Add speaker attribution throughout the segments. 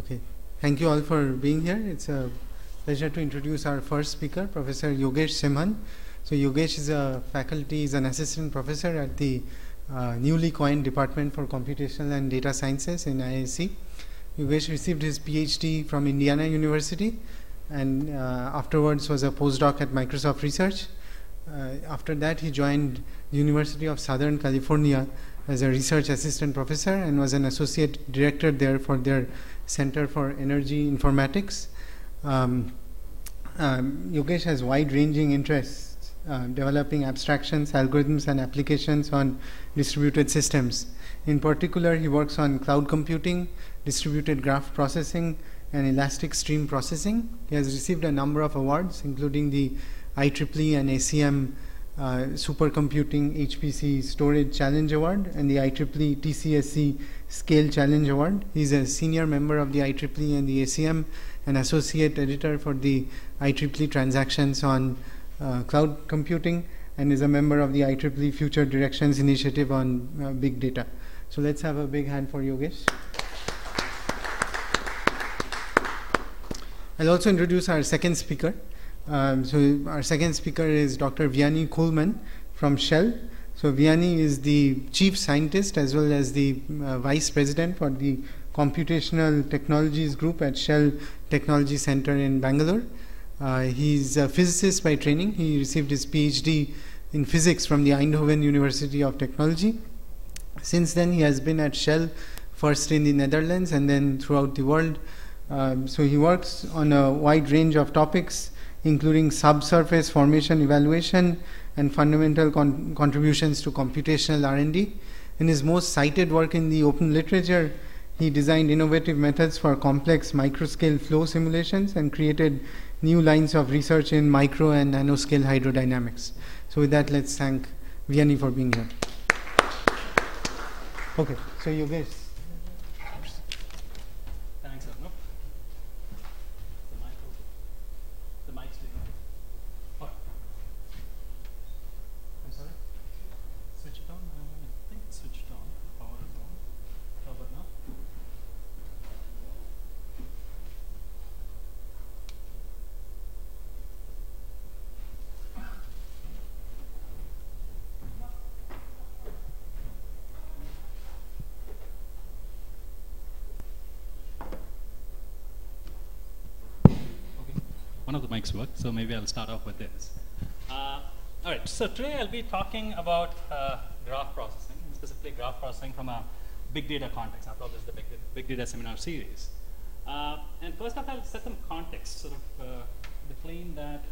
Speaker 1: Okay, thank you all for being here. It's a pleasure to introduce our first speaker, Professor Yogesh Simmhan. So Yogesh is an assistant professor at the newly coined Department for Computational and Data Sciences in IISc. Yogesh received his PhD from Indiana University and afterwards was a postdoc at Microsoft Research. After that, he joined the University of Southern California as a research assistant professor and was an associate director there for their Center for Energy Informatics. Yogesh has wide-ranging interests, developing abstractions, algorithms, and applications on distributed systems. In particular, he works on cloud computing, distributed graph processing, and elastic stream processing. He has received a number of awards, including the IEEE and ACM Supercomputing HPC Storage Challenge Award and the IEEE TCSC Scale Challenge Award. He's a senior member of the IEEE and the ACM, an associate editor for the IEEE Transactions on Cloud Computing, and is a member of the IEEE Future Directions Initiative on Big Data. So let's have a big hand for Yogesh. I'll also introduce our second speaker. So our second speaker is Dr. Vianney Koelman from Shell. So Vianney is the chief scientist as well as the vice president for the computational technologies group at Shell Technology Center in Bangalore. He's a physicist by training. He received his PhD in physics from the Eindhoven University of Technology. Since then, he has been at Shell, first in the Netherlands and then throughout the world. So he works on a wide range of topics, including subsurface formation evaluation and fundamental contributions to computational R&D. In his most cited work in the open literature, he designed innovative methods for complex microscale flow simulations and created new lines of research in micro and nanoscale hydrodynamics. So with that, let's thank Vianney for being here. Okay, so Yogesh.
Speaker 2: Thanks, Arnav. The mic's doing it. I'm sorry? Switch it on? I think it's switched on. Power is on. How about now? One of the mics work, so maybe I'll start off with this. All right, so today I'll be talking about graph processing, specifically graph processing from a big data context. After all, this is the big data seminar series. And first off, I'll set some context, sort of the claim that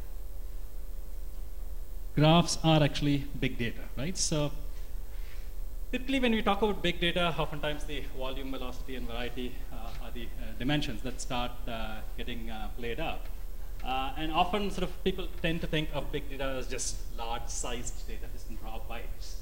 Speaker 2: graphs are actually big data, right? So typically when we talk about big data, oftentimes the volume, velocity, and variety are the dimensions that start getting played up. And often sort of people tend to think of big data as just large-sized data, just in raw bytes.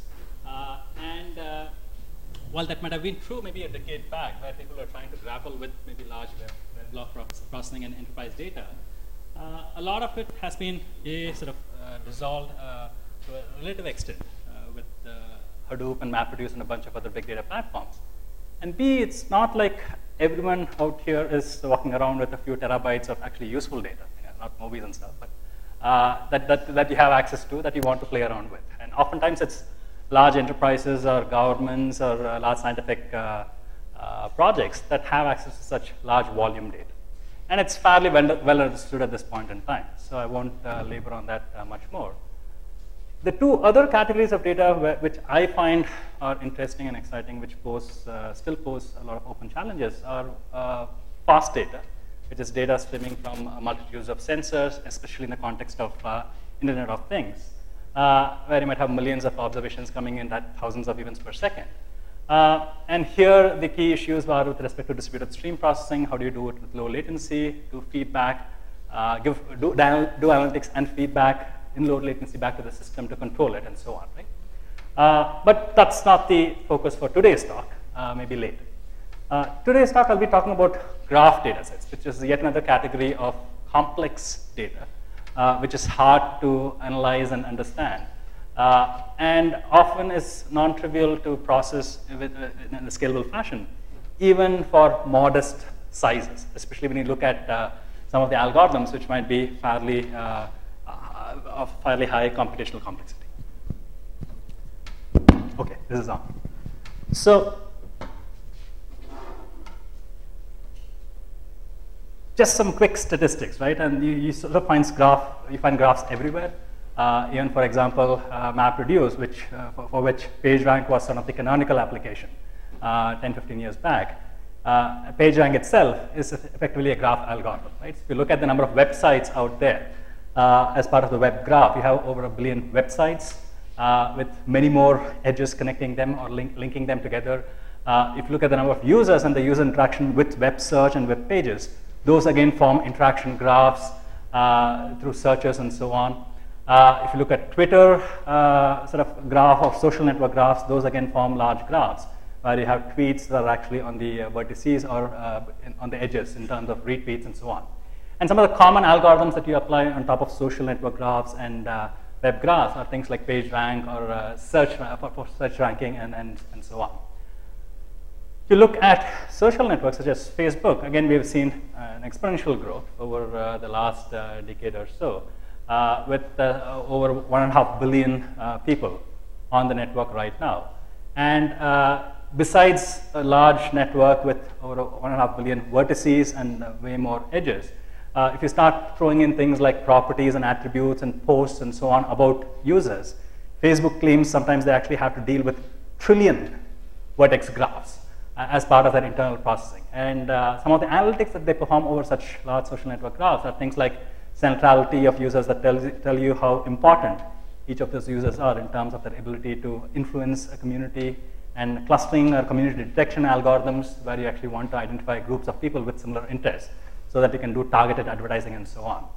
Speaker 2: While that might have been true maybe a decade back, where people are trying to grapple with maybe large web block processing and enterprise data, a lot of it has been sort of resolved to a relative extent with Hadoop and MapReduce and a bunch of other big data platforms. And B, it's not like everyone out here is walking around with a few terabytes of actually useful data. Not movies and stuff, but that you have access to, that you want to play around with. And oftentimes it's large enterprises or governments or large scientific projects that have access to such large volume data. And it's fairly well understood at this point in time, so I won't labor on that much more. The two other categories of data which I find are interesting and exciting, which still pose a lot of open challenges, are fast data, which is data streaming from multitudes of sensors, especially in the context of Internet of Things, where you might have millions of observations coming in at thousands of events per second. And here, the key issues are with respect to distributed stream processing. How do you do it with low latency, do feedback, do analytics and feedback in low latency back to the system to control it, and so on, right? But that's not the focus for today's talk, maybe later. Today's talk, I'll be talking about graph data sets, which is yet another category of complex data, which is hard to analyze and understand, and often is non-trivial to process in a scalable fashion, even for modest sizes, especially when you look at some of the algorithms which might be fairly of fairly high computational complexity. Okay, this is on. So just some quick statistics, right? And you sort of find graphs everywhere. Even, for example, MapReduce, which for which PageRank was sort of the canonical application 10, 15 years back. PageRank itself is effectively a graph algorithm, right? So if you look at the number of websites out there, as part of the web graph, you have over 1 billion websites with many more edges connecting them or linking them together. If you look at the number of users and the user interaction with web search and web pages, those again form interaction graphs through searches and so on. If you look at Twitter, sort of graph of social network graphs, those again form large graphs, where you have tweets that are actually on the vertices or on the edges in terms of retweets and so on. And some of the common algorithms that you apply on top of social network graphs and web graphs are things like PageRank or search for search ranking and so on. If you look at social networks such as Facebook, again we have seen an exponential growth over the last decade or so, with over 1.5 billion people on the network right now. And besides a large network with over 1.5 billion vertices and way more edges, if you start throwing in things like properties and attributes and posts and so on about users, Facebook claims sometimes they actually have to deal with trillion vertex graphs as part of their internal processing. And some of the analytics that they perform over such large social network graphs are things like centrality of users that tell you how important each of those users are in terms of their ability to influence a community, and clustering or community detection algorithms where you actually want to identify groups of people with similar interests so that you can do targeted advertising and so on.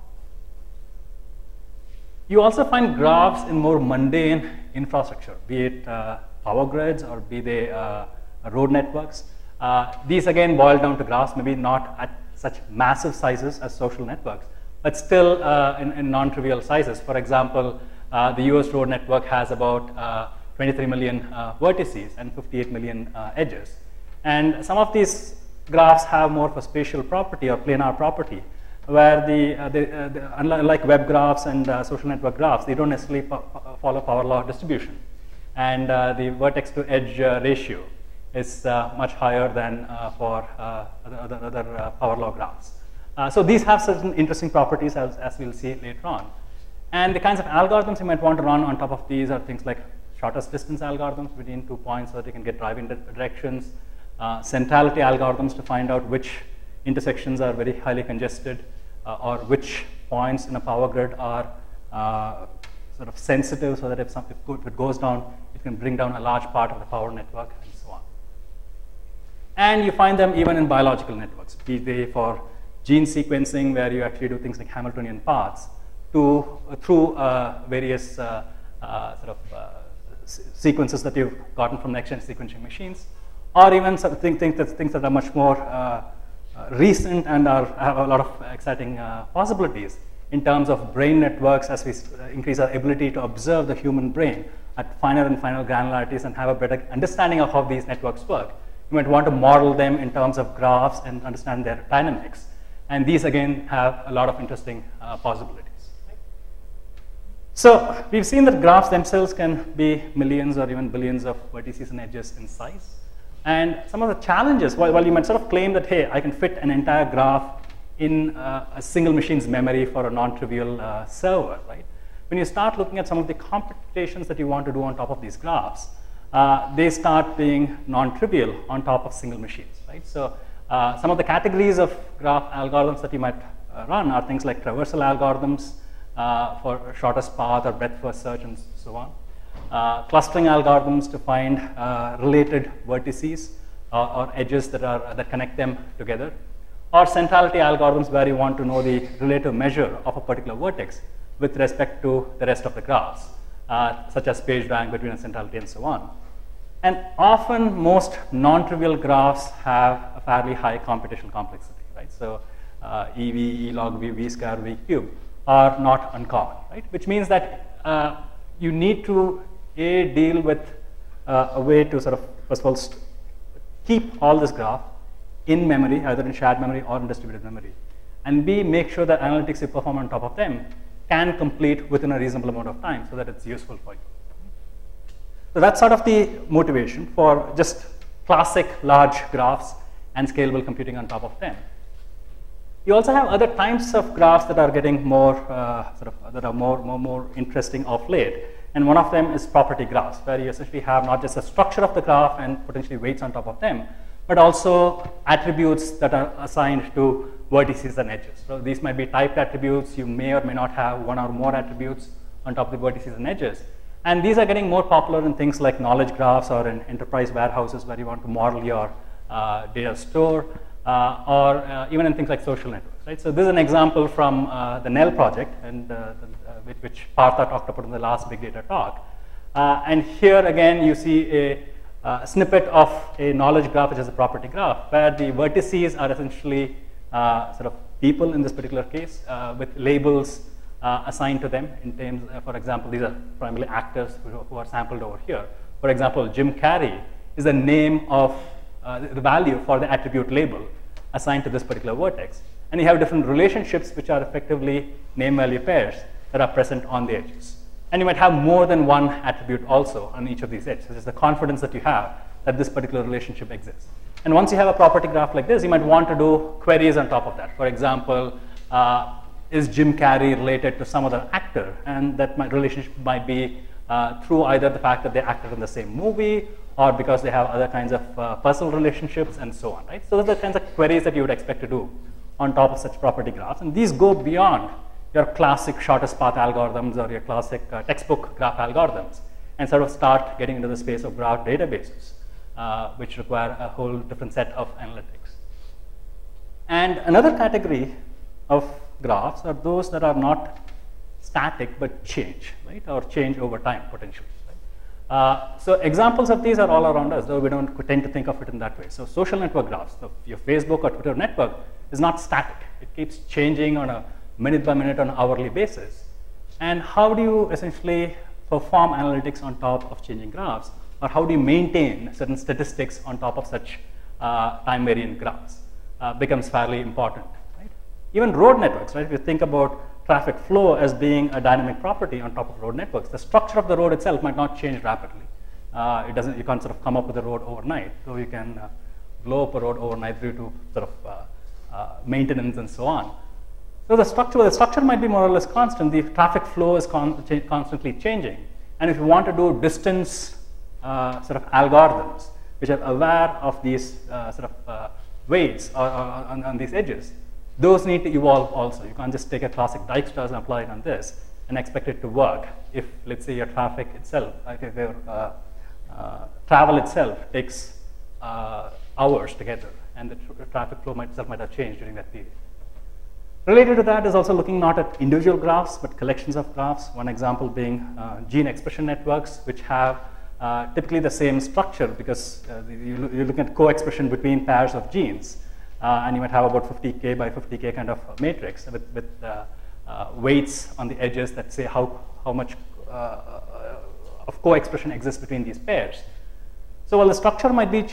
Speaker 2: You also find graphs in more mundane infrastructure, be it power grids or be they road networks. These again boil down to graphs, maybe not at such massive sizes as social networks, but still in non-trivial sizes. For example, the US road network has about 23 million vertices and 58 million edges. And some of these graphs have more of a spatial property or planar property, where unlike web graphs and social network graphs, they don't necessarily follow power law distribution. And the vertex to edge ratio is much higher than for other power law graphs. So these have certain interesting properties, as we'll see later on. And the kinds of algorithms you might want to run on top of these are things like shortest distance algorithms between 2 points so that you can get driving directions, centrality algorithms to find out which intersections are very highly congested or which points in a power grid are sort of sensitive so that if it goes down, it can bring down a large part of the power network and so on. And you find them even in biological networks, be they for gene sequencing where you actually do things like Hamiltonian paths through various sequences that you've gotten from next-gen sequencing machines, or even things that are much more recent and have a lot of exciting possibilities in terms of brain networks as we increase our ability to observe the human brain at finer and finer granularities and have a better understanding of how these networks work. You might want to model them in terms of graphs and understand their dynamics. And these again have a lot of interesting possibilities. So we've seen that graphs themselves can be millions or even billions of vertices and edges in size. And some of the challenges, while you might sort of claim that, hey, I can fit an entire graph in a single machine's memory for a non-trivial server, right? When you start looking at some of the computations that you want to do on top of these graphs, they start being non-trivial on top of single machines, right? So some of the categories of graph algorithms that you might run are things like traversal algorithms for shortest path or breadth first search and so on. Clustering algorithms to find related vertices or edges that connect them together, or centrality algorithms where you want to know the relative measure of a particular vertex with respect to the rest of the graphs, such as page rank between a centrality and so on. And often most non-trivial graphs have a fairly high computational complexity, right? So EV, E log V, V square, V cube are not uncommon, right? Which means that you need to deal with a way to sort of, first of all, keep all this graph in memory, either in shared memory or in distributed memory, and B, make sure that analytics you perform on top of them can complete within a reasonable amount of time so that it's useful for you. So that's sort of the motivation for just classic large graphs and scalable computing on top of them. You also have other types of graphs that are getting more more interesting of late, and one of them is property graphs, where you essentially have not just a structure of the graph and potentially weights on top of them, but also attributes that are assigned to vertices and edges. So these might be typed attributes. You may or may not have one or more attributes on top of the vertices and edges. And these are getting more popular in things like knowledge graphs or in enterprise warehouses where you want to model your data store, or even in things like social networks. Right? So this is an example from the NEL project, and which Partha talked about in the last big data talk. And here again you see a snippet of a knowledge graph, which is a property graph, where the vertices are essentially sort of people in this particular case with labels assigned to them in terms, for example, these are primarily actors who are sampled over here. For example, Jim Carrey is the name of the value for the attribute label assigned to this particular vertex. And you have different relationships which are effectively name-value pairs that are present on the edges. And you might have more than one attribute also on each of these edges. This is the confidence that you have that this particular relationship exists. And once you have a property graph like this, you might want to do queries on top of that. For example, is Jim Carrey related to some other actor? And that relationship might be through either the fact that they acted in the same movie, or because they have other kinds of personal relationships, and so on. Right? So those are the kinds of queries that you would expect to do on top of such property graphs. And these go beyond your classic shortest path algorithms or your classic textbook graph algorithms, and sort of start getting into the space of graph databases, which require a whole different set of analytics. And another category of graphs are those that are not static but change, right, or change over time potentially. Right? So examples of these are all around us, though we don't tend to think of it in that way. So social network graphs, so your Facebook or Twitter network is not static. It keeps changing on a minute by minute on an hourly basis. And how do you essentially perform analytics on top of changing graphs, or how do you maintain certain statistics on top of such time variant graphs becomes fairly important. Right? Even road networks, right? If you think about traffic flow as being a dynamic property on top of road networks, the structure of the road itself might not change rapidly. You can't sort of come up with a road overnight, so you can blow up a road overnight due to sort of maintenance and so on. So the structure might be more or less constant. The traffic flow is constantly changing. And if you want to do distance sort of algorithms, which are aware of these sort of weights on these edges, those need to evolve also. You can't just take a classic Dijkstra's and apply it on this and expect it to work if, let's say, your traffic itself, if your travel itself takes hours together, and the traffic flow itself might have changed during that period. Related to that is also looking not at individual graphs, but collections of graphs. One example being gene expression networks, which have typically the same structure, because you're looking at co-expression between pairs of genes. And you might have about 50K by 50K kind of matrix with weights on the edges that say how much of co-expression exists between these pairs. So while the structure might be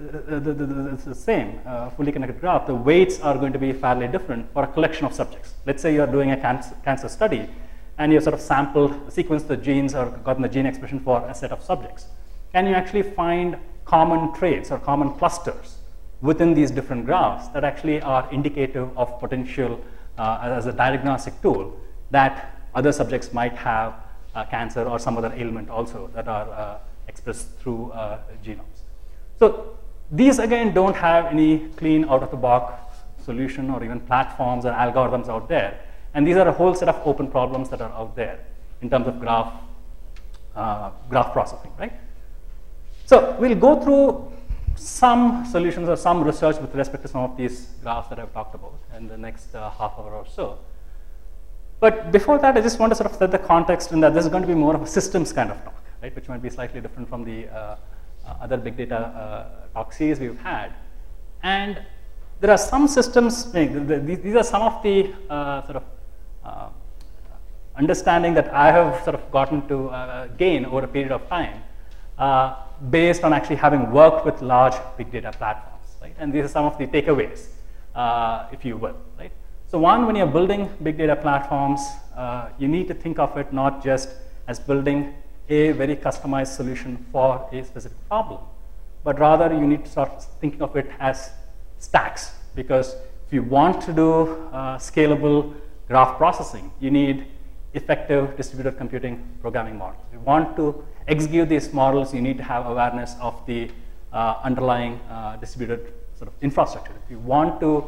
Speaker 2: the same, fully connected graph, the weights are going to be fairly different for a collection of subjects. Let's say you're doing a cancer study, and you sort of sequenced the genes or gotten the gene expression for a set of subjects. Can you actually find common traits or common clusters within these different graphs that actually are indicative of potential as a diagnostic tool that other subjects might have cancer or some other ailment also that are expressed through genomes. So these again don't have any clean out-of-the-box solution or even platforms or algorithms out there. And these are a whole set of open problems that are out there in terms of graph processing, right? So we'll go through some solutions or some research with respect to some of these graphs that I've talked about in the next half hour or so. But before that, I just want to sort of set the context in that this is going to be more of a systems kind of talk, right, which might be slightly different from the other big data talk series we've had. And there are some systems, these are some of the sort of understanding that I have sort of gotten to gain over a period of time based on actually having worked with large big data platforms. right? And these are some of the takeaways, if you will, right? So one, when you're building big data platforms, you need to think of it not just as building a very customized solution for a specific problem, but rather you need to start thinking of it as stacks, because if you want to do scalable graph processing, you need effective distributed computing programming models. If you want to execute these models, you need to have awareness of the underlying distributed sort of infrastructure. If you want to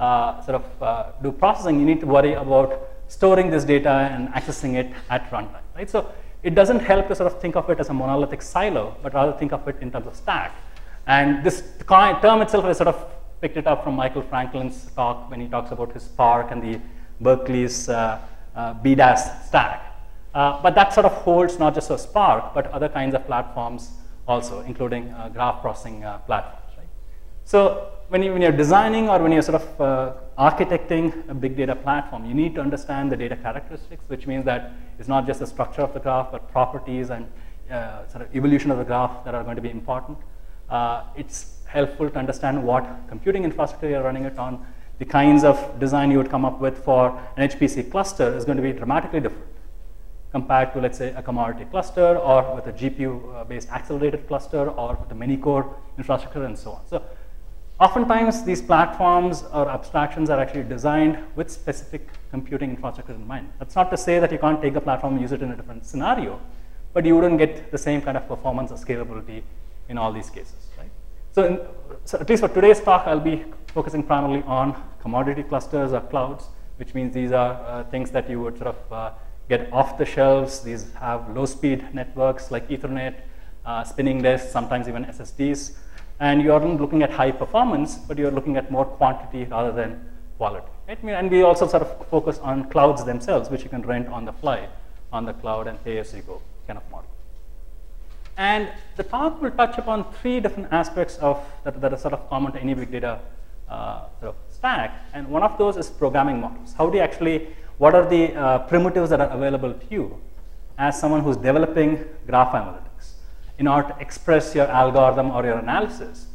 Speaker 2: do processing, you need to worry about storing this data and accessing it at runtime, right? So it doesn't help to sort of think of it as a monolithic silo, but rather think of it in terms of stack. And this term itself is sort of picked it up from Michael Franklin's talk when he talks about his Spark and the Berkeley's BDAS stack. But that sort of holds not just for Spark, but other kinds of platforms also, including graph processing platforms, right? So when you're designing or when you're sort of architecting a big data platform, you need to understand the data characteristics, which means that it's not just the structure of the graph, but properties and sort of evolution of the graph that are going to be important. It's helpful to understand what computing infrastructure you're running it on. The kinds of design you would come up with for an HPC cluster is going to be dramatically different compared to, let's say, a commodity cluster, or with a GPU-based accelerated cluster, or with a many-core infrastructure, and so on. So oftentimes, these platforms or abstractions are actually designed with specific computing infrastructure in mind. That's not to say that you can't take the platform and use it in a different scenario, but you wouldn't get the same kind of performance or scalability in all these cases, right? So at least for today's talk, I'll be focusing primarily on commodity clusters or clouds, which means these are things that you would sort of get off the shelves. These have low-speed networks like Ethernet, spinning disks, sometimes even SSDs. And you aren't looking at high performance, but you're looking at more quantity rather than quality, right? And we also sort of focus on clouds themselves, which you can rent on the fly on the cloud and pay-as-you-go kind of model. And the talk will touch upon three different aspects of that are sort of common to any big data sort of stack. And one of those is programming models. How do you actually, what are the primitives that are available to you as someone who's developing graph analytics in order to express your algorithm or your analysis?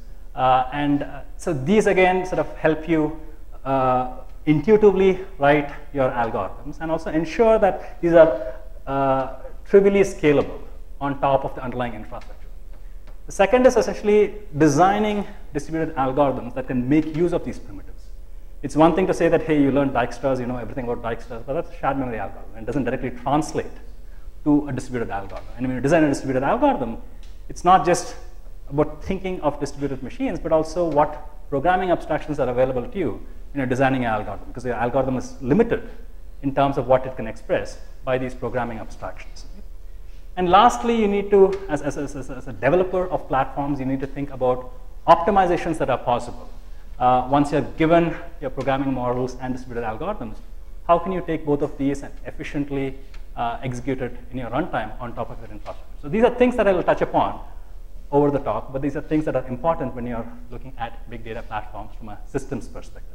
Speaker 2: So these again sort of help you intuitively write your algorithms and also ensure that these are trivially scalable on top of the underlying infrastructure. The second is essentially designing distributed algorithms that can make use of these primitives. It's one thing to say that, hey, you learned Dijkstra's, you know everything about Dijkstra's, but that's a shared memory algorithm and doesn't directly translate to a distributed algorithm. And when you design a distributed algorithm, it's not just about thinking of distributed machines, but also what programming abstractions are available to you in designing an algorithm, because your algorithm is limited in terms of what it can express by these programming abstractions. And lastly, you need to, as a developer of platforms, you need to think about optimizations that are possible. Once you're given your programming models and distributed algorithms, how can you take both of these and efficiently execute it in your runtime on top of your infrastructure? So these are things that I will touch upon over the talk, but these are things that are important when you're looking at big data platforms from a systems perspective.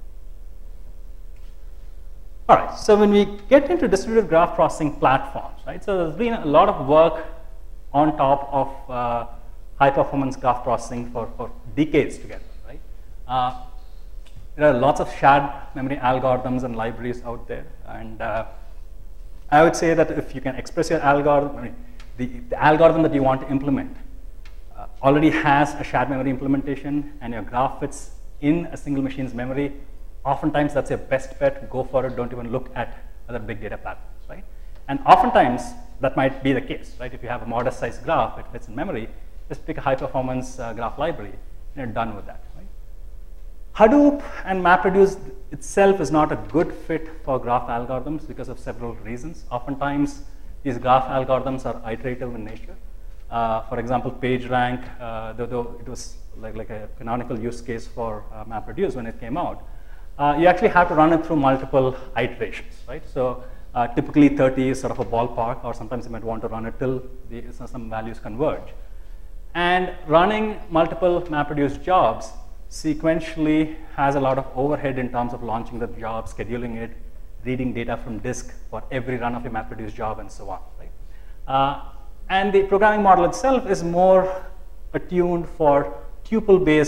Speaker 2: All right, so when we get into distributed graph processing platforms, right, so there's been a lot of work on top of high-performance graph processing for decades together, right? There are lots of shared memory algorithms and libraries out there, and I would say that if you can express your algorithm, I mean, the algorithm that you want to implement already has a shared memory implementation, and your graph fits in a single machine's memory, oftentimes that's your best bet. Go for it. Don't even look at other big data platforms, right? And oftentimes that might be the case, right? If you have a modest sized graph, it fits in memory, just pick a high performance graph library and you're done with that, right? Hadoop and MapReduce itself is not a good fit for graph algorithms because of several reasons. Oftentimes these graph algorithms are iterative in nature. For example, PageRank, though it was like a canonical use case for MapReduce when it came out, you actually have to run it through multiple iterations, right? So typically 30 is sort of a ballpark, or sometimes you might want to run it till some values converge. And running multiple MapReduce jobs sequentially has a lot of overhead in terms of launching the job, scheduling it, reading data from disk for every run of your MapReduce job, and so on, right? And the programming model itself is more attuned for tuple-based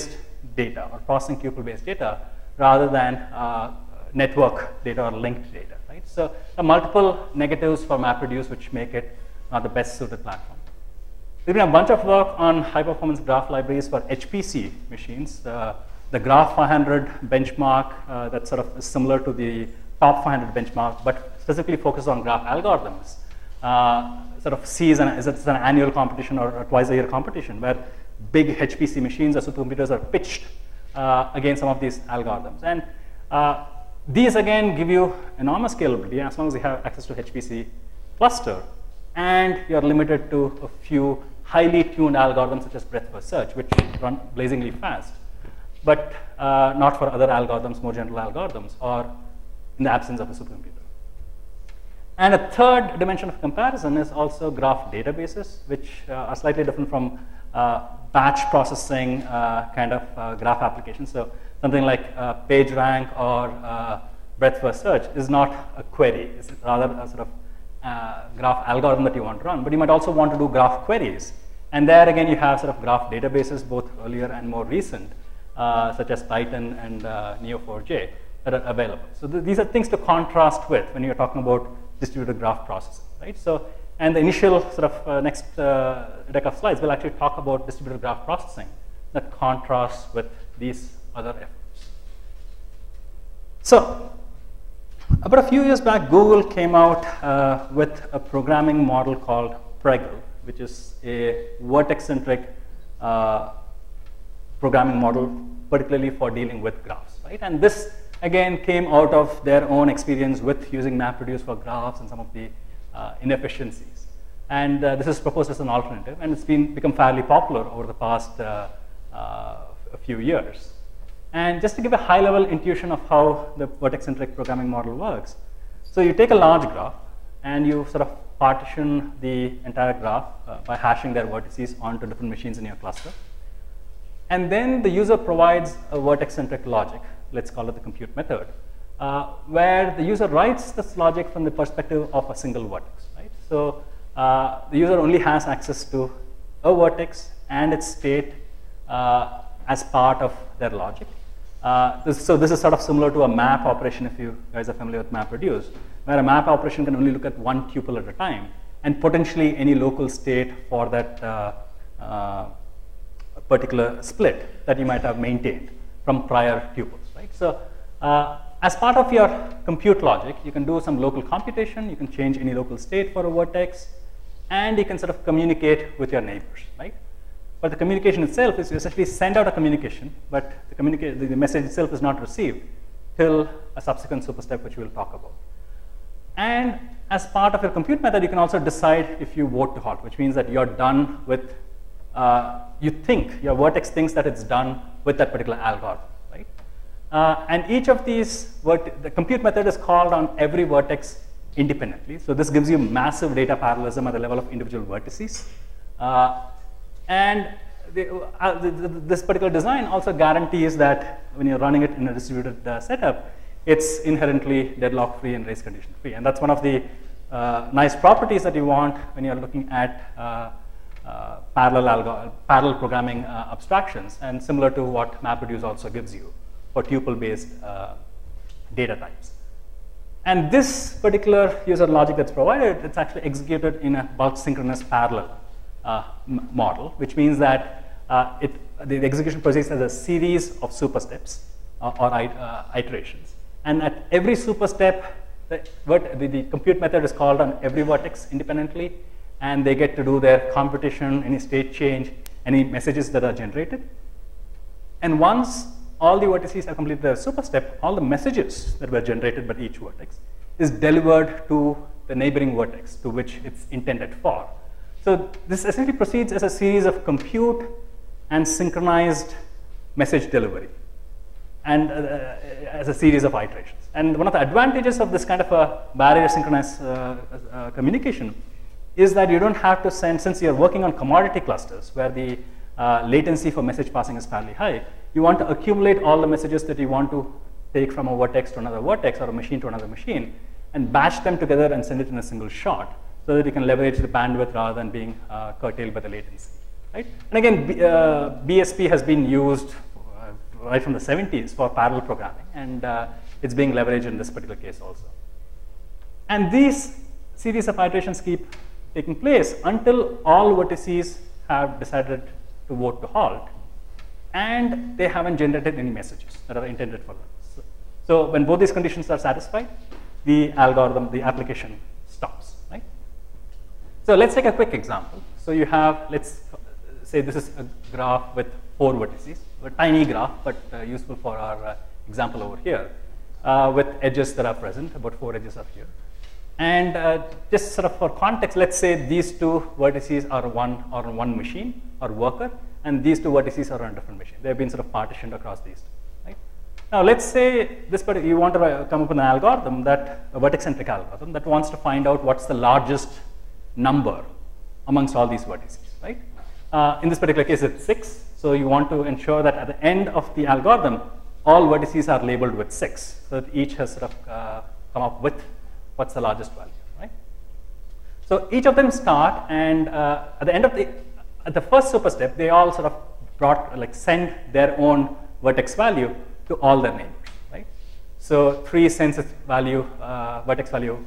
Speaker 2: data or processing tuple-based data rather than network data or linked data, right? So there are multiple negatives for MapReduce which make it not the best suited platform. There's been a bunch of work on high-performance graph libraries for HPC machines. The Graph 500 benchmark that sort of is similar to the Top 500 benchmark, but specifically focuses on graph algorithms. Sort of sees it's an annual competition or a twice-a-year competition where big HPC machines or supercomputers are pitched against some of these algorithms. And these again give you enormous scalability as long as you have access to HPC cluster, and you're limited to a few highly tuned algorithms such as breadth first search, which run blazingly fast, but not for other algorithms, more general algorithms, or in the absence of a supercomputer. And a third dimension of comparison is also graph databases, which are slightly different from batch processing kind of graph applications. So something like PageRank or breadth first search is not a query. It's rather a sort of graph algorithm that you want to run. But you might also want to do graph queries. And there again, you have sort of graph databases, both earlier and more recent, such as Titan and Neo4j, that are available. So these are things to contrast with when you're talking about distributed graph processing, right? So, and the initial sort of next deck of slides will actually talk about distributed graph processing that contrasts with these other efforts. So, about a few years back, Google came out with a programming model called Pregel, which is a vertex-centric programming model, particularly for dealing with graphs, right? And this again came out of their own experience with using MapReduce for graphs and some of the inefficiencies. And this is proposed as an alternative, and it's become fairly popular over the past a few years. And just to give a high-level intuition of how the vertex-centric programming model works, so you take a large graph and you sort of partition the entire graph by hashing their vertices onto different machines in your cluster. And then the user provides a vertex-centric logic, let's call it the compute method, where the user writes this logic from the perspective of a single vertex, right? So the user only has access to a vertex and its state as part of their logic. So this is sort of similar to a map operation, if you guys are familiar with MapReduce, where a map operation can only look at one tuple at a time and potentially any local state for that particular split that you might have maintained from prior tuples, right? So as part of your compute logic, you can do some local computation, you can change any local state for a vertex, and you can sort of communicate with your neighbors, right? But the communication itself is you essentially send out a communication, but the message itself is not received till a subsequent superstep, which we will talk about. And as part of your compute method, you can also decide if you vote to halt, which means that you're done with, your vertex thinks that it's done with that particular algorithm, right? And each of these, the compute method is called on every vertex independently. So this gives you massive data parallelism at the level of individual vertices. And this particular design also guarantees that when you're running it in a distributed setup, it's inherently deadlock free and race condition free. And that's one of the nice properties that you want when you're looking at parallel programming abstractions, and similar to what MapReduce also gives you for tuple-based data types. And this particular user logic that's provided, it's actually executed in a bulk synchronous parallel model, which means that the execution proceeds as a series of super steps or iterations. And at every super step, the compute method is called on every vertex independently, and they get to do their computation, any state change, any messages that are generated. And once all the vertices are completed their super step, all the messages that were generated by each vertex is delivered to the neighboring vertex to which it's intended for. So this essentially proceeds as a series of compute and synchronized message delivery, and as a series of iterations. And one of the advantages of this kind of a barrier synchronized communication is that you don't have to send, since you're working on commodity clusters where the latency for message passing is fairly high, you want to accumulate all the messages that you want to take from a vertex to another vertex or a machine to another machine and batch them together and send it in a single shot, so that you can leverage the bandwidth rather than being curtailed by the latency, right? And again, BSP has been used right from the 70s for parallel programming, and it's being leveraged in this particular case also. And these series of iterations keep taking place until all vertices have decided to vote to halt, and they haven't generated any messages that are intended for them. So when both these conditions are satisfied, the algorithm, the application stops, right? So let's take a quick example. So you have, let's say this is a graph with 4 vertices, a tiny graph, but useful for our example over here, with edges that are present, about 4 edges are here. And just sort of for context, let's say these 2 vertices are on one machine or worker, and these 2 vertices are on a different machine. They've been sort of partitioned across these 2. Right? Now, let's say you want to come up with an algorithm, a vertex-centric algorithm that wants to find out what's the largest number amongst all these vertices. Right? In this particular case, it's 6. So you want to ensure that at the end of the algorithm, all vertices are labeled with 6, so that each has sort of come up with what's the largest value, right? So each of them start, and at the end of at the first super step, they all sort of send their own vertex value to all their neighbors, right? So 3 sends its value, vertex value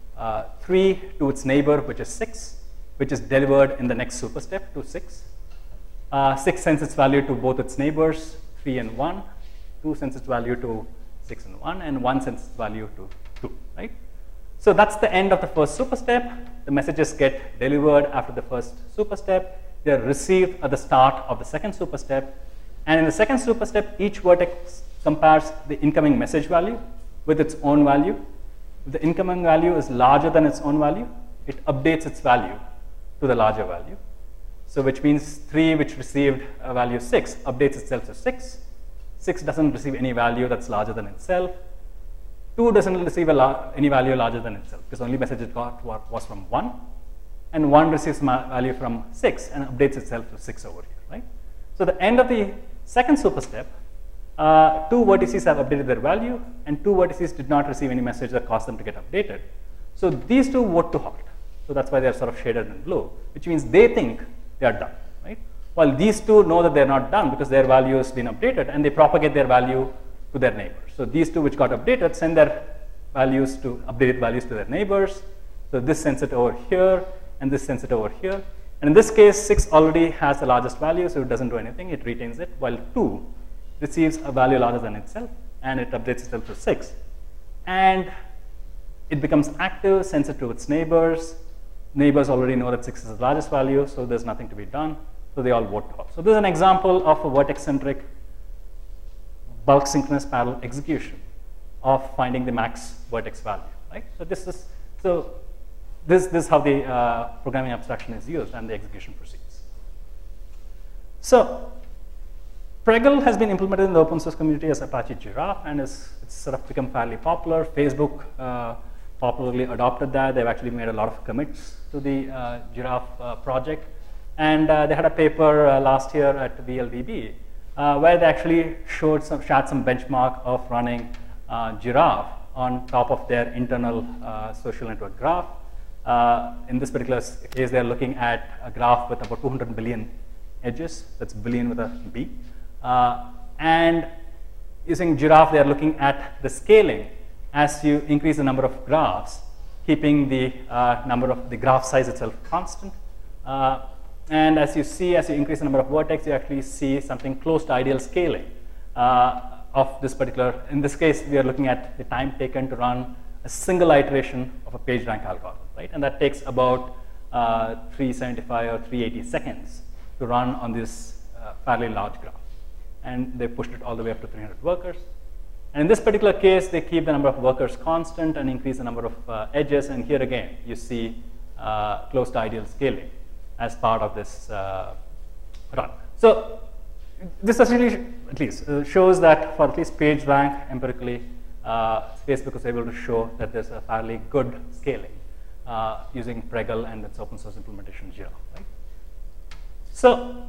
Speaker 2: 3 to its neighbor, which is 6, which is delivered in the next super step to 6. 6 sends its value to both its neighbors, 3 and 1. 2 sends its value to 6 and 1, and 1 sends its value to 2, right? So that's the end of the first super step. The messages get delivered after the first super step. They're received at the start of the second super step. And in the second super step, each vertex compares the incoming message value with its own value. If the incoming value is larger than its own value, it updates its value to the larger value. So which means 3, which received a value 6, updates itself to 6. 6 doesn't receive any value that's larger than itself. 2 doesn't receive any value larger than itself, because the only message it got was from 1. And 1 receives value from 6 and updates itself to 6 over here, right? So the end of the second super step, 2 vertices have updated their value, and 2 vertices did not receive any message that caused them to get updated. So these 2 vote to halt. So that's why they're sort of shaded in blue, which means they think they are done, right? While these 2 know that they're not done because their value has been updated, and they propagate their value to their neighbors. So these 2 which got updated send their values to updated values to their neighbors. So this sends it over here, and this sends it over here. And in this case, 6 already has the largest value, so it doesn't do anything. It retains it, while 2 receives a value larger than itself, and it updates itself to 6. And it becomes active, sends it to its neighbors. Neighbors already know that 6 is the largest value, so there's nothing to be done. So they all vote to halt. So this is an example of a vertex-centric bulk synchronous parallel execution of finding the max vertex value, right? So this is how the programming abstraction is used and the execution proceeds. So Pregel has been implemented in the open source community as Apache Giraffe, and it's sort of become fairly popular. Facebook popularly adopted that. They've actually made a lot of commits to the Giraffe project. And they had a paper last year at VLDB where they actually shared some benchmark of running Giraffe on top of their internal social network graph. In this particular case, they're looking at a graph with about 200 billion edges. That's billion with a B. And using Giraffe, they're looking at the scaling as you increase the number of graphs, keeping the number of the graph size itself constant. And as you increase the number of vertex, you actually see something close to ideal scaling of this particular. In this case, we are looking at the time taken to run a single iteration of a PageRank algorithm, right? And that takes about 375 or 380 seconds to run on this fairly large graph. And they pushed it all the way up to 300 workers. And in this particular case, they keep the number of workers constant and increase the number of edges. And here again, you see close to ideal scaling as part of this run. So this essentially, at least, shows that for at least PageRank empirically, Facebook was able to show that there's a fairly good scaling using Pregel and its open source implementation Giraffe, right? So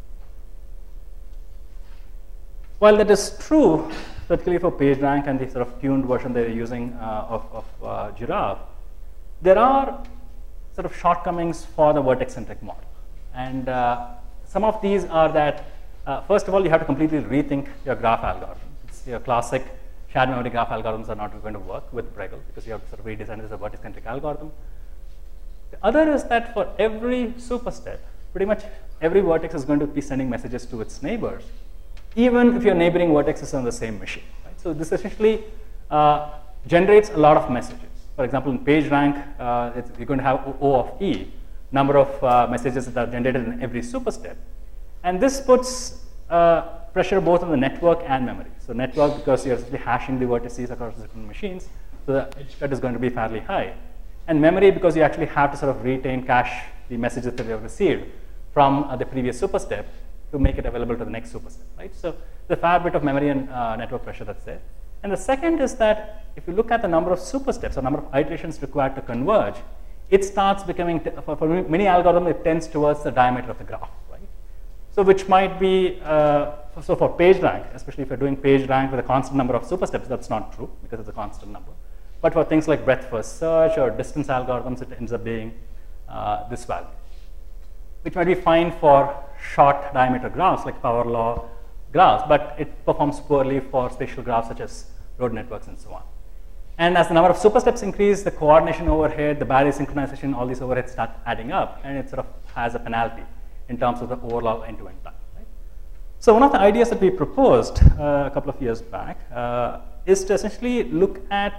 Speaker 2: while that is true, particularly for PageRank and the sort of tuned version they're using of Giraffe, there are sort of shortcomings for the vertex-centric model. And some of these are that First of all, you have to completely rethink your graph algorithm. It's your classic shared memory graph algorithms are not going to work with Bregel because you have to sort of redesign it as a vertex-centric algorithm. The other is that for every superstep, pretty much every vertex is going to be sending messages to its neighbors, even if your neighboring vertex is on the same machine. Right? So this essentially generates a lot of messages. For example, in PageRank, you're going to have O of E, number of messages that are generated in every superstep. And this puts pressure both on the network and memory. So network, because you're essentially hashing the vertices across different machines, so the edge cut is going to be fairly high. And memory, because you actually have to sort of retain cache the messages that you have received from the previous superstep to make it available to the next superstep, right? So the fair bit of memory and network pressure that's there. And the second is that if you look at the number of supersteps or number of iterations required to converge, it starts becoming, for many algorithms, it tends towards the diameter of the graph, right? So which might be, so for PageRank, especially if you're doing PageRank with a constant number of supersteps, that's not true because it's a constant number. But for things like breadth first search or distance algorithms, it ends up being this value, which might be fine for short diameter graphs like power law graphs, but it performs poorly for spatial graphs such as road networks and so on. And as the number of supersteps increase, the coordination overhead, the barrier synchronization, all these overheads start adding up, and it sort of has a penalty in terms of the overall end-to-end time. Right? So one of the ideas that we proposed a couple of years back is to essentially look at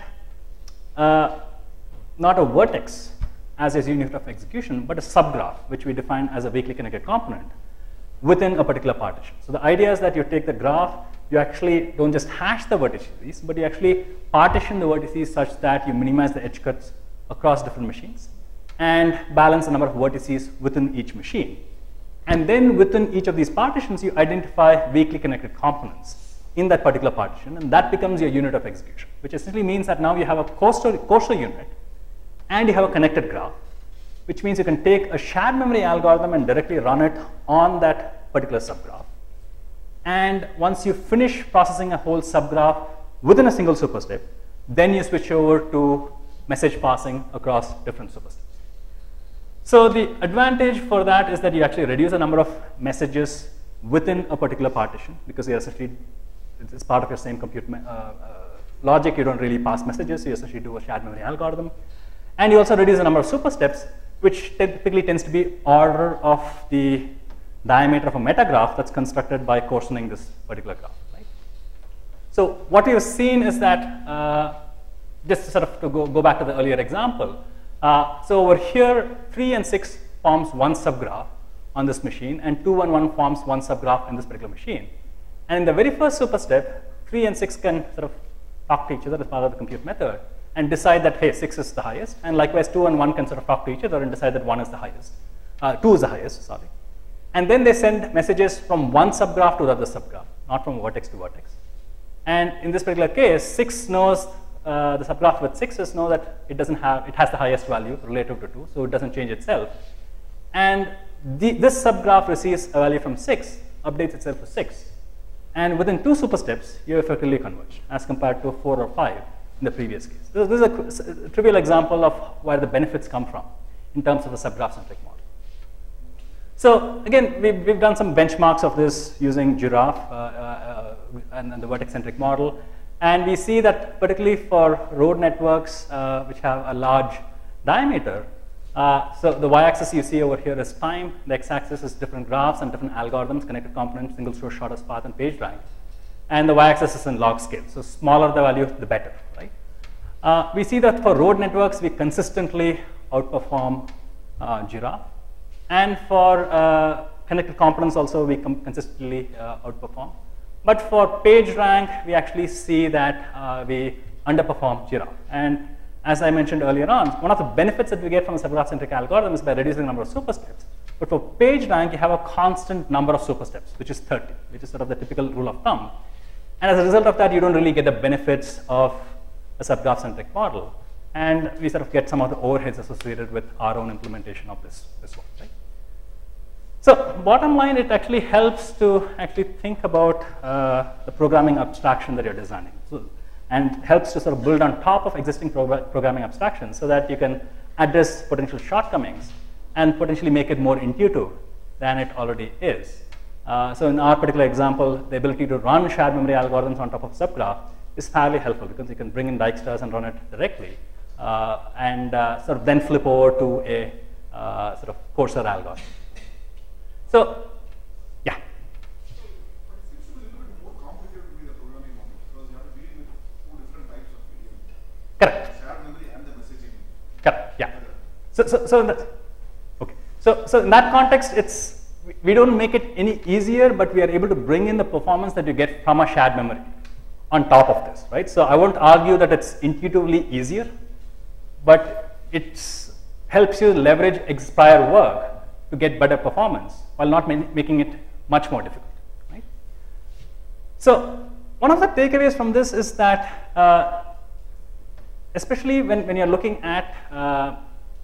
Speaker 2: not a vertex as a unit of execution, but a subgraph, which we define as a weakly connected component within a particular partition. So the idea is that you take the graph, you actually don't just hash the vertices, but you actually partition the vertices such that you minimize the edge cuts across different machines and balance the number of vertices within each machine. And then within each of these partitions, you identify weakly connected components in that particular partition, and that becomes your unit of execution, which essentially means that now you have a coastal unit and you have a connected graph, which means you can take a shared memory algorithm and directly run it on that particular subgraph. And once you finish processing a whole subgraph within a single superstep, then you switch over to message passing across different supersteps. So the advantage for that is that you actually reduce the number of messages within a particular partition, because you're essentially, it's part of your same compute logic. You don't really pass messages, you essentially do a shared memory algorithm. And you also reduce the number of supersteps, which typically tends to be order of the diameter of a metagraph that's constructed by coarsening this particular graph. Right? So what we have seen is that, just sort of to go back to the earlier example, so over here, 3 and 6 forms one subgraph on this machine, and 2 and 1 forms one subgraph in this particular machine. And in the very first superstep, 3 and 6 can sort of talk to each other as part of the compute method and decide that, hey, 6 is the highest, and likewise 2 and 1 can sort of talk to each other and decide that 1 is the highest, 2 is the highest, sorry. And then they send messages from one subgraph to the other subgraph, not from vertex to vertex. And in this particular case, 6 knows, the subgraph with 6s know that it has the highest value relative to 2, so it doesn't change itself. And this subgraph receives a value from 6, updates itself to 6. And within 2 supersteps, you effectively converge, as compared to 4 or 5 in the previous case. This is a trivial example of where the benefits come from in terms of the subgraph-centric model. So again, we've done some benchmarks of this using Giraffe and the vertex-centric model. And we see that particularly for road networks which have a large diameter, so the y-axis you see over here is time, the x-axis is different graphs and different algorithms, connected components, single source, shortest path, and PageRank. And the y-axis is in log scale, so smaller the value, the better, right? We see that for road networks, we consistently outperform Giraffe. And for connected components also, we consistently outperform. But for PageRank, we actually see that we underperform Giraffe. And as I mentioned earlier on, one of the benefits that we get from a subgraph-centric algorithm is by reducing the number of supersteps. But for PageRank, you have a constant number of supersteps, which is 30, which is sort of the typical rule of thumb. And as a result of that, you don't really get the benefits of a subgraph-centric model. And we sort of get some of the overheads associated with our own implementation of this one, right? So bottom line, it actually helps to actually think about the programming abstraction that you're designing. So, and helps to sort of build on top of existing programming abstractions so that you can address potential shortcomings and potentially make it more intuitive than it already is. So in our particular example, the ability to run shared memory algorithms on top of a subgraph is fairly helpful because you can bring in Dijkstra's and run it directly, and sort of then flip over to a sort of coarser algorithm. So, yeah.
Speaker 3: But it seems to be a little bit more complicated to be the programming model because you have to deal with two different types of medium.
Speaker 2: Correct.
Speaker 3: Shared memory and the messaging.
Speaker 2: Correct. Yeah. So in that, okay. So in that context, we don't make it any easier, but we are able to bring in the performance that you get from a shared memory on top of this, right? So I won't argue that it's intuitively easier, but it helps you leverage prior work to get better performance while not making it much more difficult, right? So one of the takeaways from this is that, especially when you're looking at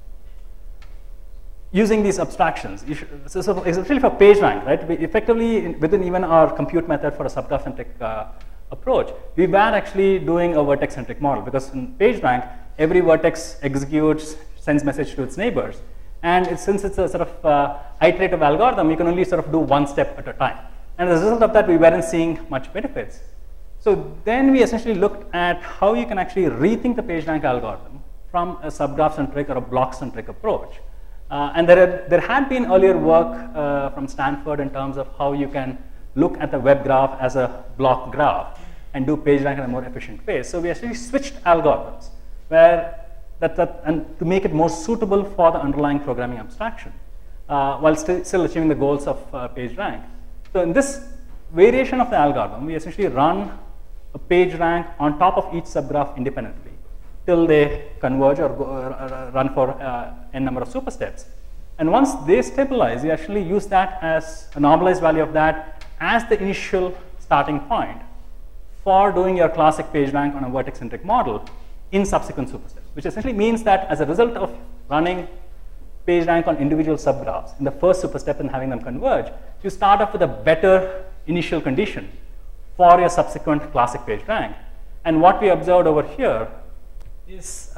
Speaker 2: using these abstractions, so especially for PageRank, right? We effectively, within even our compute method for a subgraph-centric approach, we were actually doing a vertex-centric model because in PageRank, every vertex executes, sends message to its neighbors, and since it's a sort of iterative algorithm, you can only sort of do one step at a time. And as a result of that, we weren't seeing much benefits. So then we essentially looked at how you can actually rethink the PageRank algorithm from a subgraph-centric or a block-centric approach. And there had been earlier work from Stanford in terms of how you can look at the web graph as a block graph and do PageRank in a more efficient way. So we actually switched algorithms where and to make it more suitable for the underlying programming abstraction while still achieving the goals of PageRank. So in this variation of the algorithm, we essentially run a PageRank on top of each subgraph independently till they converge or run for n number of super steps. And once they stabilize, you actually use that as a normalized value of that as the initial starting point for doing your classic PageRank on a vertex-centric model in subsequent super steps, which essentially means that as a result of running PageRank on individual subgraphs in the first super step and having them converge, you start off with a better initial condition for your subsequent classic PageRank. And what we observed over here is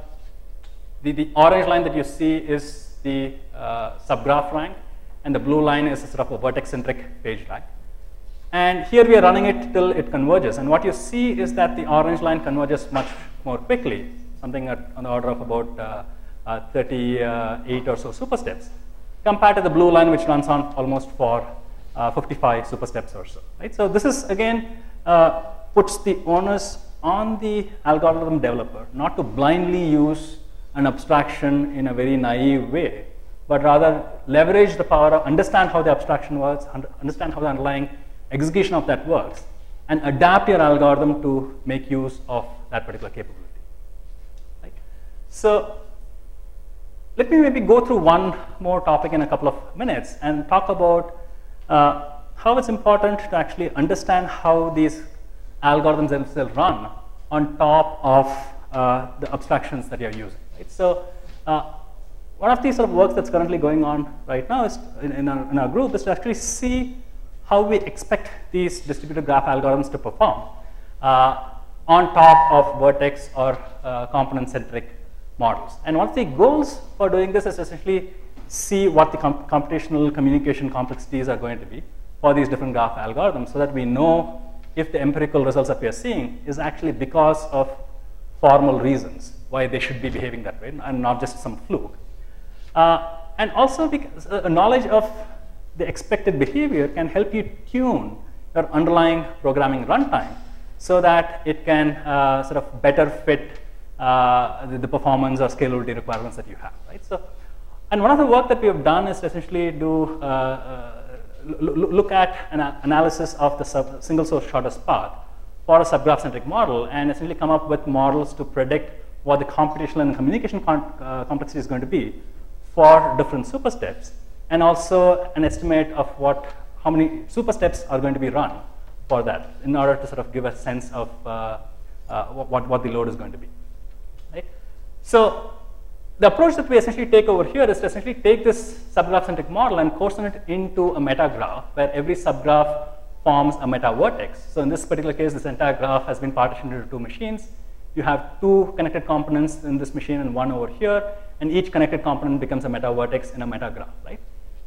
Speaker 2: the orange line that you see is the subgraph rank, and the blue line is a sort of a vertex-centric PageRank. And here we are running it till it converges. And what you see is that the orange line converges much more quickly, something on the order of about 38 or so super steps, compared to the blue line, which runs on almost for 55 super steps or so. Right? So this is again puts the onus on the algorithm developer not to blindly use an abstraction in a very naive way, but rather leverage the power of understand how the abstraction works, understand how the underlying execution of that works, and adapt your algorithm to make use of that particular capability. Right? So let me maybe go through one more topic in a couple of minutes and talk about how it's important to actually understand how these algorithms themselves run on top of the abstractions that you're using. Right? So one of these sort of works that's currently going on right now is in our group is to actually see how we expect these distributed graph algorithms to perform on top of vertex or component-centric models. And one of the goals for doing this is essentially see what the computational communication complexities are going to be for these different graph algorithms so that we know if the empirical results that we are seeing is actually because of formal reasons why they should be behaving that way and not just some fluke. And also because a knowledge of the expected behavior can help you tune your underlying programming runtime so that it can sort of better fit the performance or scalability requirements that you have. Right? So, and one of the work that we have done is to essentially do look at an analysis of the single source shortest path for a subgraph-centric model and essentially come up with models to predict what the computational and communication complexity is going to be for different super steps, and also an estimate of how many super steps are going to be run for that in order to sort of give a sense of what the load is going to be. Right? So the approach that we essentially take over here is to essentially take this subgraph-centric model and coarsen it into a meta graph where every subgraph forms a meta vertex. So in this particular case, this entire graph has been partitioned into two machines. You have two connected components in this machine and one over here, and each connected component becomes a meta vertex in a meta graph. Right?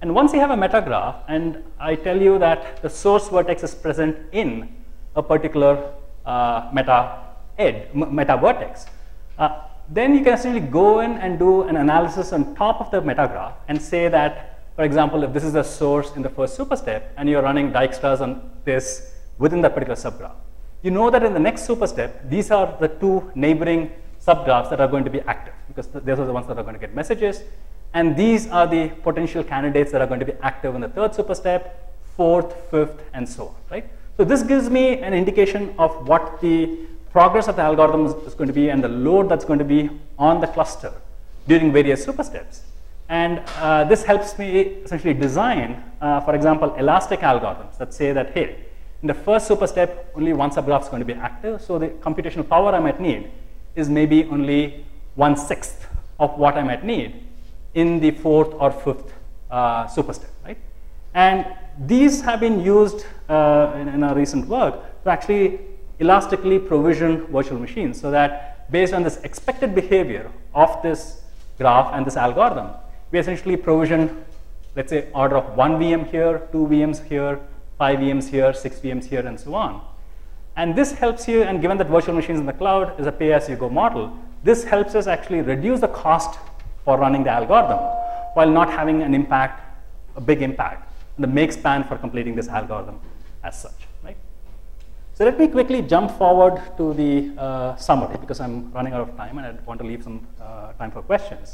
Speaker 2: And once you have a metagraph, and I tell you that the source vertex is present in a particular meta vertex, then you can essentially go in and do an analysis on top of the metagraph and say that, for example, if this is the source in the first superstep and you're running Dijkstra's on this within that particular subgraph, you know that in the next superstep, these are the two neighboring subgraphs that are going to be active, because those are the ones that are going to get messages. And these are the potential candidates that are going to be active in the third superstep, fourth, fifth, and so on, right? So this gives me an indication of what the progress of the algorithm is going to be and the load that's going to be on the cluster during various supersteps. And this helps me essentially design, for example, elastic algorithms that say that, hey, in the first superstep, only one subgraph is going to be active, so the computational power I might need is maybe only 1/6 of what I might need in the fourth or fifth superstep, right? And these have been used in our recent work to actually elastically provision virtual machines, so that based on this expected behavior of this graph and this algorithm, we essentially provision, let's say, order of 1 VM here, 2 VMs here, 5 VMs here, 6 VMs here, and so on. And this helps you, and given that virtual machines in the cloud is a pay-as-you-go model, this helps us actually reduce the cost for running the algorithm while not having an impact, a big impact, on the make span for completing this algorithm as such, right? So let me quickly jump forward to the summary, because I'm running out of time and I want to leave some time for questions.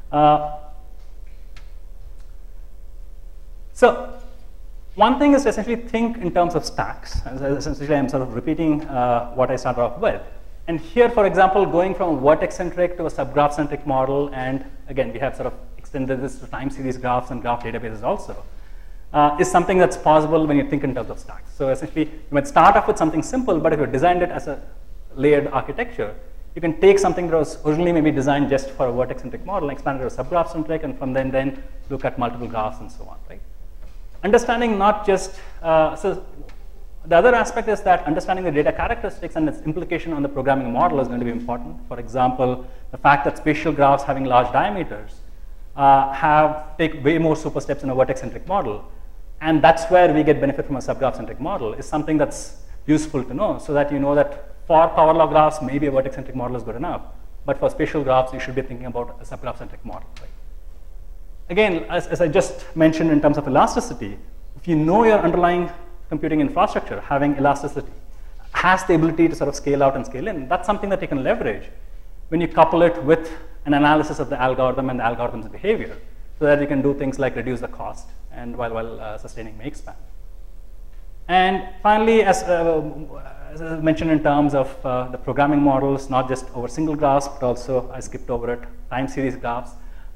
Speaker 2: So one thing is to essentially think in terms of stacks. Essentially, I'm sort of repeating what I started off with. And here, for example, going from a vertex-centric to a subgraph-centric model, and again, we have sort of extended this to time series graphs and graph databases also, is something that's possible when you think in terms of stacks. So essentially, you might start off with something simple, but if you designed it as a layered architecture, you can take something that was originally maybe designed just for a vertex-centric model and expand it to a subgraph-centric, and from then look at multiple graphs and so on, right? Understanding not just, so the other aspect is that understanding the data characteristics and its implication on the programming model is going to be important. For example, the fact that spatial graphs having large diameters take way more supersteps in a vertex-centric model, and that's where we get benefit from a subgraph-centric model, is something that's useful to know, so that you know that for power law graphs, maybe a vertex-centric model is good enough, but for spatial graphs, you should be thinking about a subgraph-centric model, right? Again, as I just mentioned in terms of elasticity, if you know your underlying computing infrastructure, having elasticity has the ability to sort of scale out and scale in, that's something that you can leverage when you couple it with an analysis of the algorithm and the algorithm's behavior, so that you can do things like reduce the cost and while sustaining make span. And finally, as I mentioned in terms of the programming models, not just over single graphs, but also I skipped over it, time series graphs.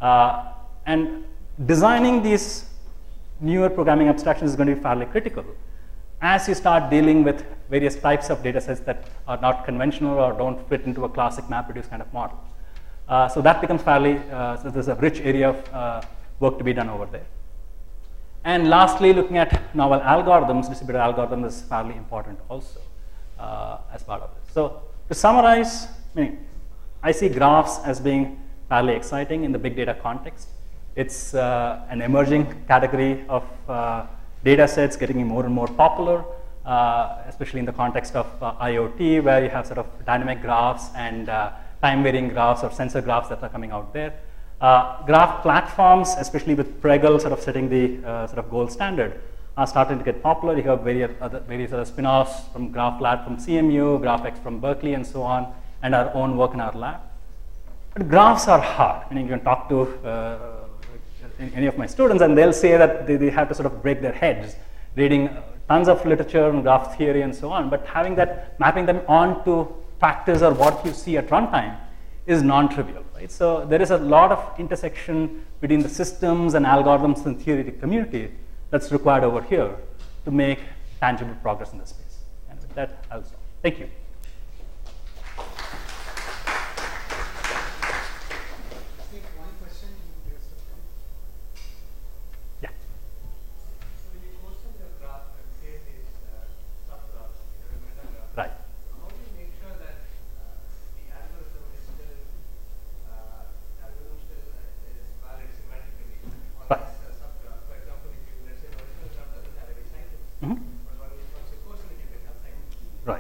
Speaker 2: And designing these newer programming abstractions is going to be fairly critical as you start dealing with various types of data sets that are not conventional or don't fit into a classic MapReduce kind of model. So that becomes fairly, so there's a rich area of work to be done over there. And lastly, looking at novel algorithms, distributed algorithms is fairly important also as part of this. So to summarize, I see graphs as being fairly exciting in the big data context. It's an emerging category of data sets getting more and more popular, especially in the context of IoT, where you have sort of dynamic graphs and time-varying graphs or sensor graphs that are coming out there. Graph platforms, especially with Pregel sort of setting the sort of gold standard, are starting to get popular. You have various other spin-offs from GraphLab from CMU, GraphX from Berkeley, and so on, and our own work in our lab. But graphs are hard. You can talk to any of my students, and they'll say that they have to sort of break their heads reading tons of literature on graph theory and so on, but mapping them onto factors or what you see at runtime is non-trivial, right? So there is a lot of intersection between the systems and algorithms and theoretic community that's required over here to make tangible progress in this space. And with that, I'll stop. Thank you. Mhm. Right.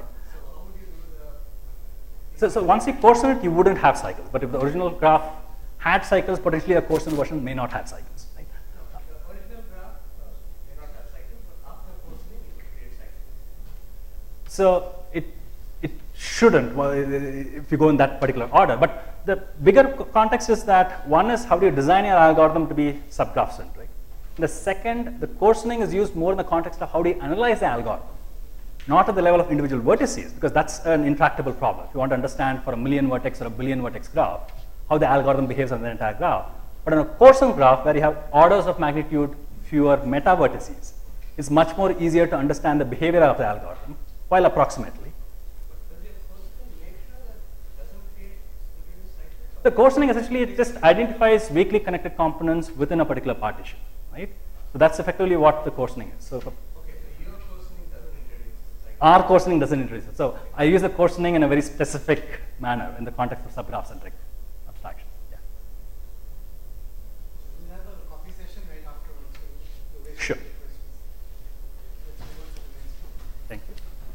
Speaker 2: So once you coarsen it, you wouldn't have cycles. But if the original graph had cycles, potentially a coarsened version may not have cycles. Right?
Speaker 4: The original graph may not have cycles, but after coarsening, it will create cycles.
Speaker 2: So it shouldn't, well, if you go in that particular order. But the bigger context is that one is how do you design your algorithm to be subgraph centric. The second, the coarsening is used more in the context of how do you analyze the algorithm, not at the level of individual vertices, because that's an intractable problem. If you want to understand for a million vertex or a billion vertex graph, how the algorithm behaves on the entire graph. But on a coarsened graph, where you have orders of magnitude fewer meta vertices, it's much more easier to understand the behavior of the algorithm, while approximately. The coarsening essentially it just identifies weakly connected components within a particular partition, right? So that's effectively what the coarsening is. So,
Speaker 4: Okay, so your coarsening doesn't introduce cycles.
Speaker 2: our coarsening doesn't introduce it. So I use the coarsening in a very specific manner in the context of subgraph centric abstraction. Yeah.
Speaker 5: We'll have a coffee session right afterwards. So Yogesh
Speaker 2: Sure.
Speaker 5: will take questions. Let's move on to the next one.
Speaker 2: Thank you.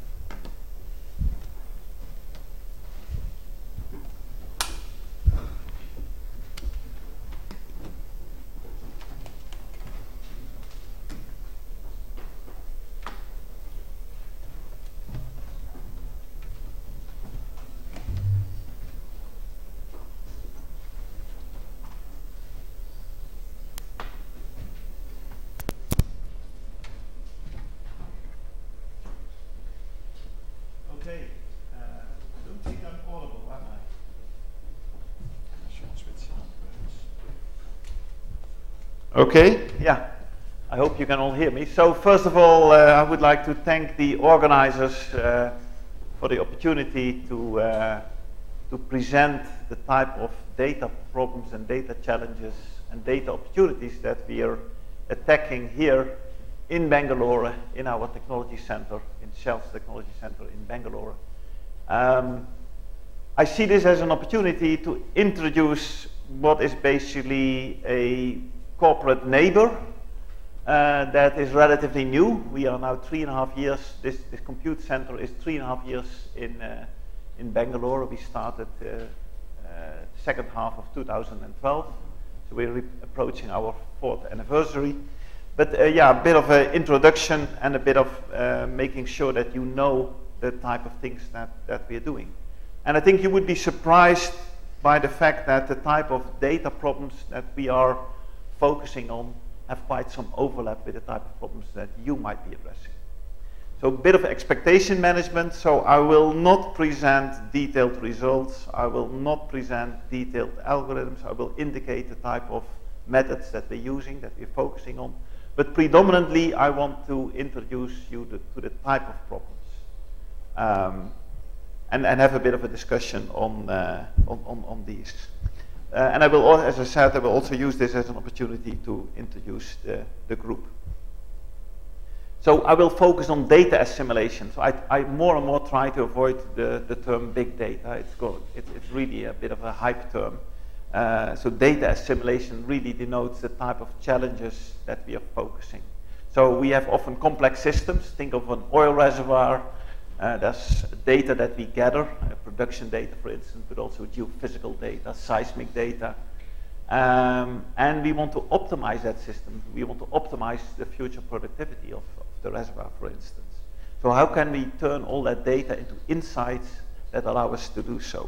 Speaker 6: Okay, I don't think I'm audible, am I? I should switch on. Okay, yeah. I hope you can all hear me. So first of all, I would like to thank the organizers for the opportunity to present the type of data problems and data challenges and data opportunities that we are attacking here in Bangalore, in our technology center, in Shell's Technology Center in Bangalore. I see this as an opportunity to introduce what is basically a corporate neighbor that is relatively new. We are now 3.5 years, this compute center is 3.5 years in Bangalore. We started second half of 2012, so we're approaching our 4th anniversary. But yeah, a bit of an introduction and a bit of making sure that you know the type of things that we're doing. And I think you would be surprised by the fact that the type of data problems that we are focusing on have quite some overlap with the type of problems that you might be addressing. So a bit of expectation management. So I will not present detailed results. I will not present detailed algorithms. I will indicate the type of methods that we're using, that we're focusing on. But predominantly, I want to introduce you to the type of problems and have a bit of a discussion on these. And I will, as I said, I will also use this as an opportunity to introduce the group. So I will focus on data assimilation. So I more and more try to avoid the term big data. It's really a bit of a hype term. So data assimilation really denotes the type of challenges that we are focusing. So we have often complex systems. Think of an oil reservoir. There's data that we gather, production data, for instance, but also geophysical data, seismic data. And we want to optimize that system. We want to optimize the future productivity of the reservoir, for instance. So how can we turn all that data into insights that allow us to do so?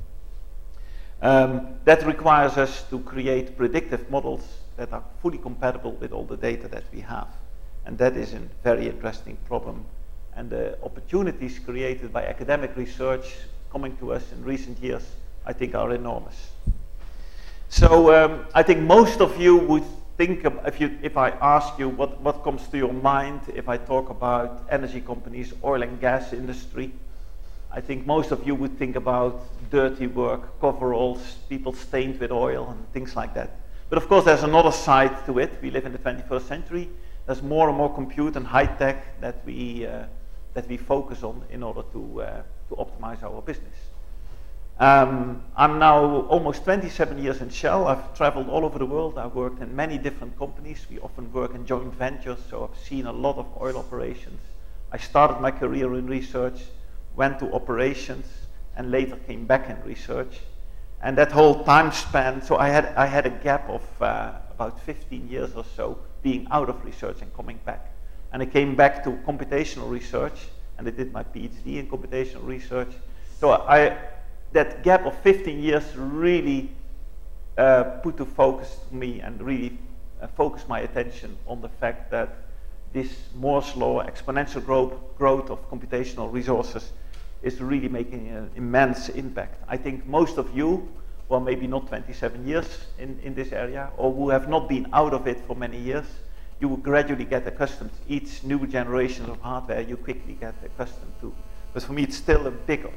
Speaker 6: That requires us to create predictive models that are fully compatible with all the data that we have. And that is a very interesting problem. And the opportunities created by academic research coming to us in recent years, I think, are enormous. So I think most of you would think, if I ask you what comes to your mind if I talk about energy companies, oil and gas industry, I think most of you would think about dirty work, coveralls, people stained with oil and things like that. But of course there's another side to it. We live in the 21st century. There's more and more compute and high tech that we focus on in order to optimize our business. I'm now almost 27 years in Shell. I've traveled all over the world. I've worked in many different companies. We often work in joint ventures, so I've seen a lot of oil operations. I started my career in research, went to operations, and later came back in research. And that whole time span, so I had a gap of about 15 years or so being out of research and coming back. And I came back to computational research, and I did my PhD in computational research. So that gap of 15 years really put to focus to me and really focused my attention on the fact that this Moore's law, exponential growth of computational resources is really making an immense impact. I think most of you, well, maybe not 27 years in this area, or who have not been out of it for many years, you will gradually get accustomed. Each new generation of hardware you quickly get accustomed to. But for me, it's still a big,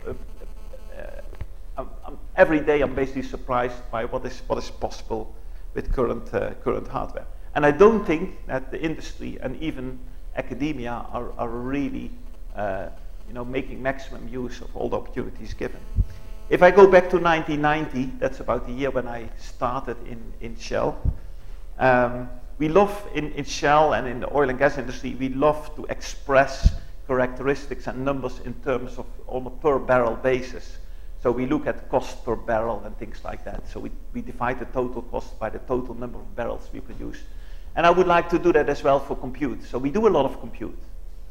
Speaker 6: every day I'm basically surprised by what is possible with current hardware. And I don't think that the industry and even academia are really making maximum use of all the opportunities given. If I go back to 1990, that's about the year when I started in Shell. We love in Shell and in the oil and gas industry, we love to express characteristics and numbers in terms of on a per barrel basis. So we look at cost per barrel and things like that. So we divide the total cost by the total number of barrels we produce. And I would like to do that as well for compute. So we do a lot of compute.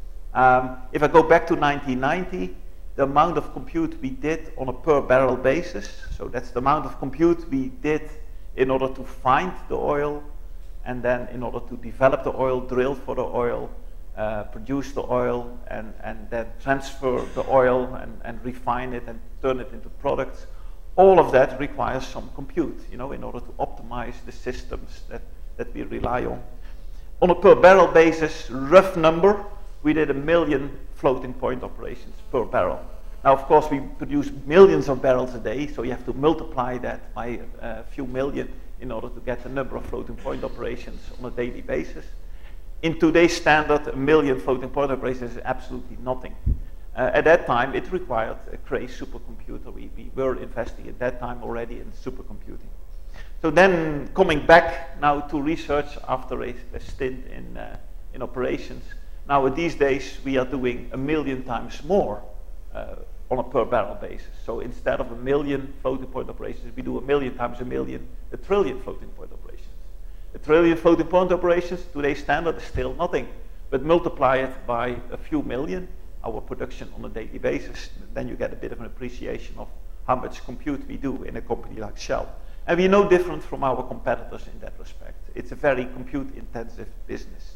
Speaker 6: If I go back to 1990, the amount of compute we did on a per barrel basis, so that's the amount of compute we did in order to find the oil, and then in order to develop the oil, drill for the oil, produce the oil, and then transfer the oil and refine it and turn it into products. All of that requires some compute, in order to optimize the systems that we rely on. On a per barrel basis, rough number, we did 1 million floating point operations per barrel. Now, of course, we produce millions of barrels a day, so you have to multiply that by a few million in order to get the number of floating point operations on a daily basis. In today's standard, 1 million floating point operations is absolutely nothing. At that time, it required a crazy supercomputer. We were investing at that time already in supercomputing. So then, coming back now to research after a stint in operations, now these days we are doing 1 million times more on a per barrel basis. So instead of 1 million floating point operations, we do 1 million times 1 million, 1 trillion floating point operations. 1 trillion floating point operations, today's standard is still nothing, but multiply it by a few million, our production on a daily basis, then you get a bit of an appreciation of how much compute we do in a company like Shell. And we're no different from our competitors in that respect. It's a very compute-intensive business.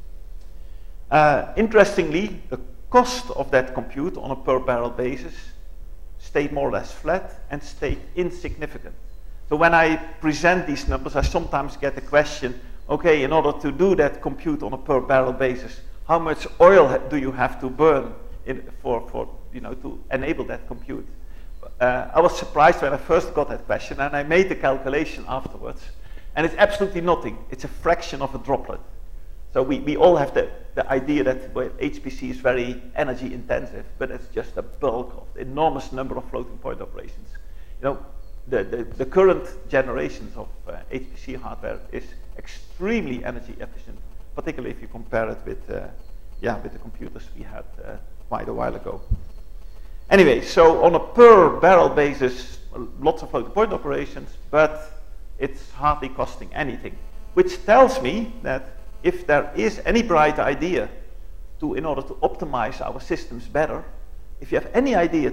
Speaker 6: Interestingly, the cost of that compute on a per barrel basis stayed more or less flat and stayed insignificant. So when I present these numbers, I sometimes get the question, okay, in order to do that compute on a per barrel basis, how much oil do you have to burn to enable that compute? I was surprised when I first got that question, and I made the calculation afterwards, and it's absolutely nothing. It's a fraction of a droplet. So we all have the idea that HPC is very energy intensive, but it's just a bulk of the enormous number of floating point operations. The current generations of HPC hardware is extremely energy efficient, particularly if you compare it with the computers we had quite a while ago. Anyway, so on a per barrel basis, lots of floating point operations, but it's hardly costing anything, which tells me that if there is any bright idea in order to optimize our systems better, if you have any idea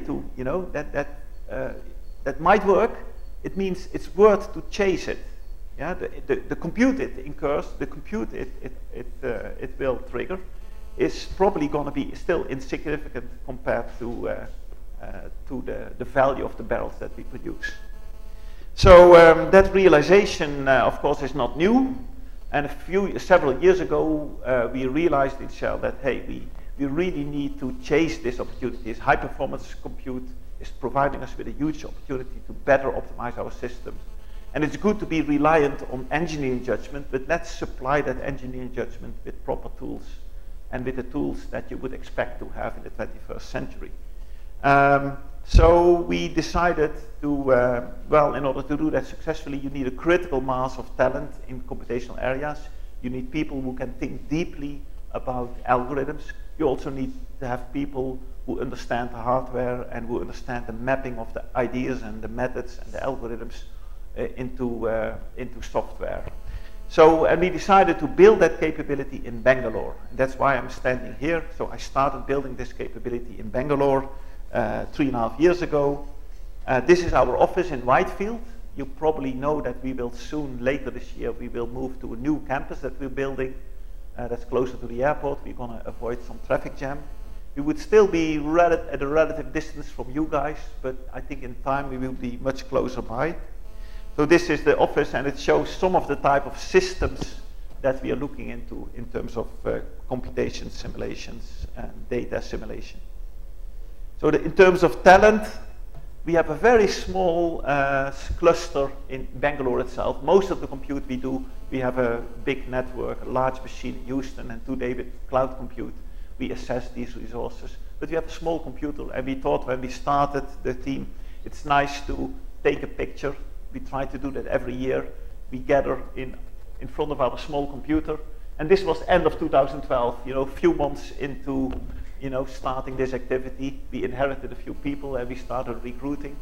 Speaker 6: that might work, it means it's worth to chase it. Yeah, the compute it incurs, the compute it will trigger, is probably going to be still insignificant compared to the value of the barrels that we produce. So that realization, of course, is not new. And several years ago, we realized in Shell that, hey, we really need to chase this opportunity. This high-performance compute is providing us with a huge opportunity to better optimize our systems. And it's good to be reliant on engineering judgment, but let's supply that engineering judgment with proper tools and with the tools that you would expect to have in the 21st century. So we decided to, well, in order to do that successfully, you need a critical mass of talent in computational areas. You need people who can think deeply about algorithms. You also need to have people who understand the hardware and who understand the mapping of the ideas and the methods and the algorithms into software. So, and we decided to build that capability in Bangalore. And that's why I'm standing here. So I started building this capability in Bangalore 3.5 years ago. This is our office in Whitefield. You probably know that we will soon, later this year, we will move to a new campus that we're building that's closer to the airport. We're going to avoid some traffic jam. We would still be at a relative distance from you guys, but I think in time we will be much closer by. So this is the office, and it shows some of the type of systems that we are looking into in terms of computation simulations and data assimilation. So in terms of talent, we have a very small cluster in Bangalore itself. Most of the compute we do, we have a big network, a large machine in Houston, and today with cloud compute, we assess these resources. But we have a small computer, and we thought when we started the team, it's nice to take a picture. We try to do that every year. We gather in front of our small computer, and this was end of 2012, a few months into starting this activity. We inherited a few people and we started recruiting.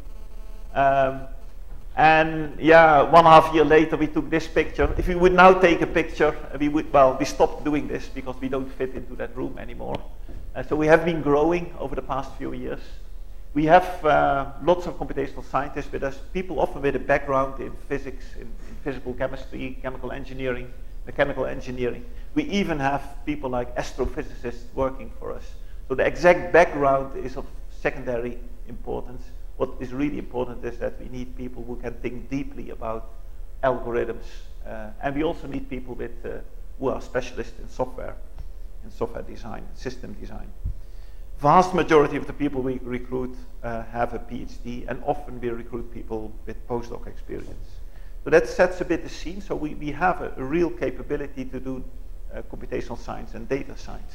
Speaker 6: And yeah, 1.5 years later we took this picture. If we would now take a picture, we stopped doing this because we don't fit into that room anymore. So we have been growing over the past few years. We have lots of computational scientists with us, people often with a background in physics, in physical chemistry, chemical engineering, mechanical engineering. We even have people like astrophysicists working for us. So the exact background is of secondary importance. What is really important is that we need people who can think deeply about algorithms. And we also need people who are specialists in software design, system design. Vast majority of the people we recruit have a PhD, and often we recruit people with postdoc experience. So that sets a bit the scene. So we have a real capability to do computational science and data science.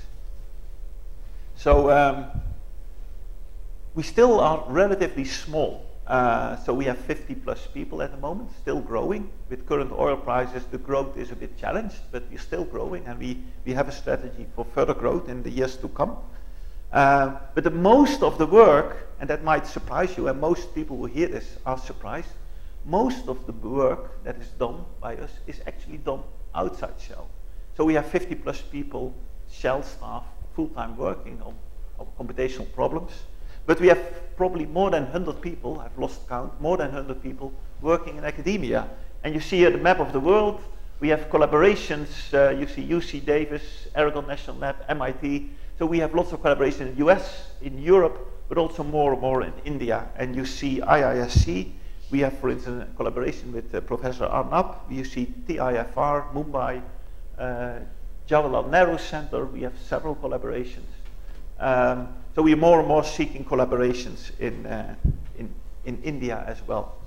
Speaker 6: So we still are relatively small. So we have 50 plus people at the moment, still growing. With current oil prices, the growth is a bit challenged, but we're still growing, and we have a strategy for further growth in the years to come. But the most of the work, and that might surprise you, and most people who hear this are surprised, most of the work that is done by us is actually done outside Shell. So we have 50 plus people, Shell staff, full-time working on computational problems. But we have probably more than 100 people, I've lost count, more than 100 people working in academia. And you see here the map of the world. We have collaborations, you see UC Davis, Aragon National Lab, MIT. So we have lots of collaboration in the US, in Europe, but also more and more in India. And you see IISc. We have, for instance, a collaboration with Professor Arnab. You see TIFR, Mumbai, Jawaharlal Nehru Center. We have several collaborations. So we are more and more seeking collaborations in India as well.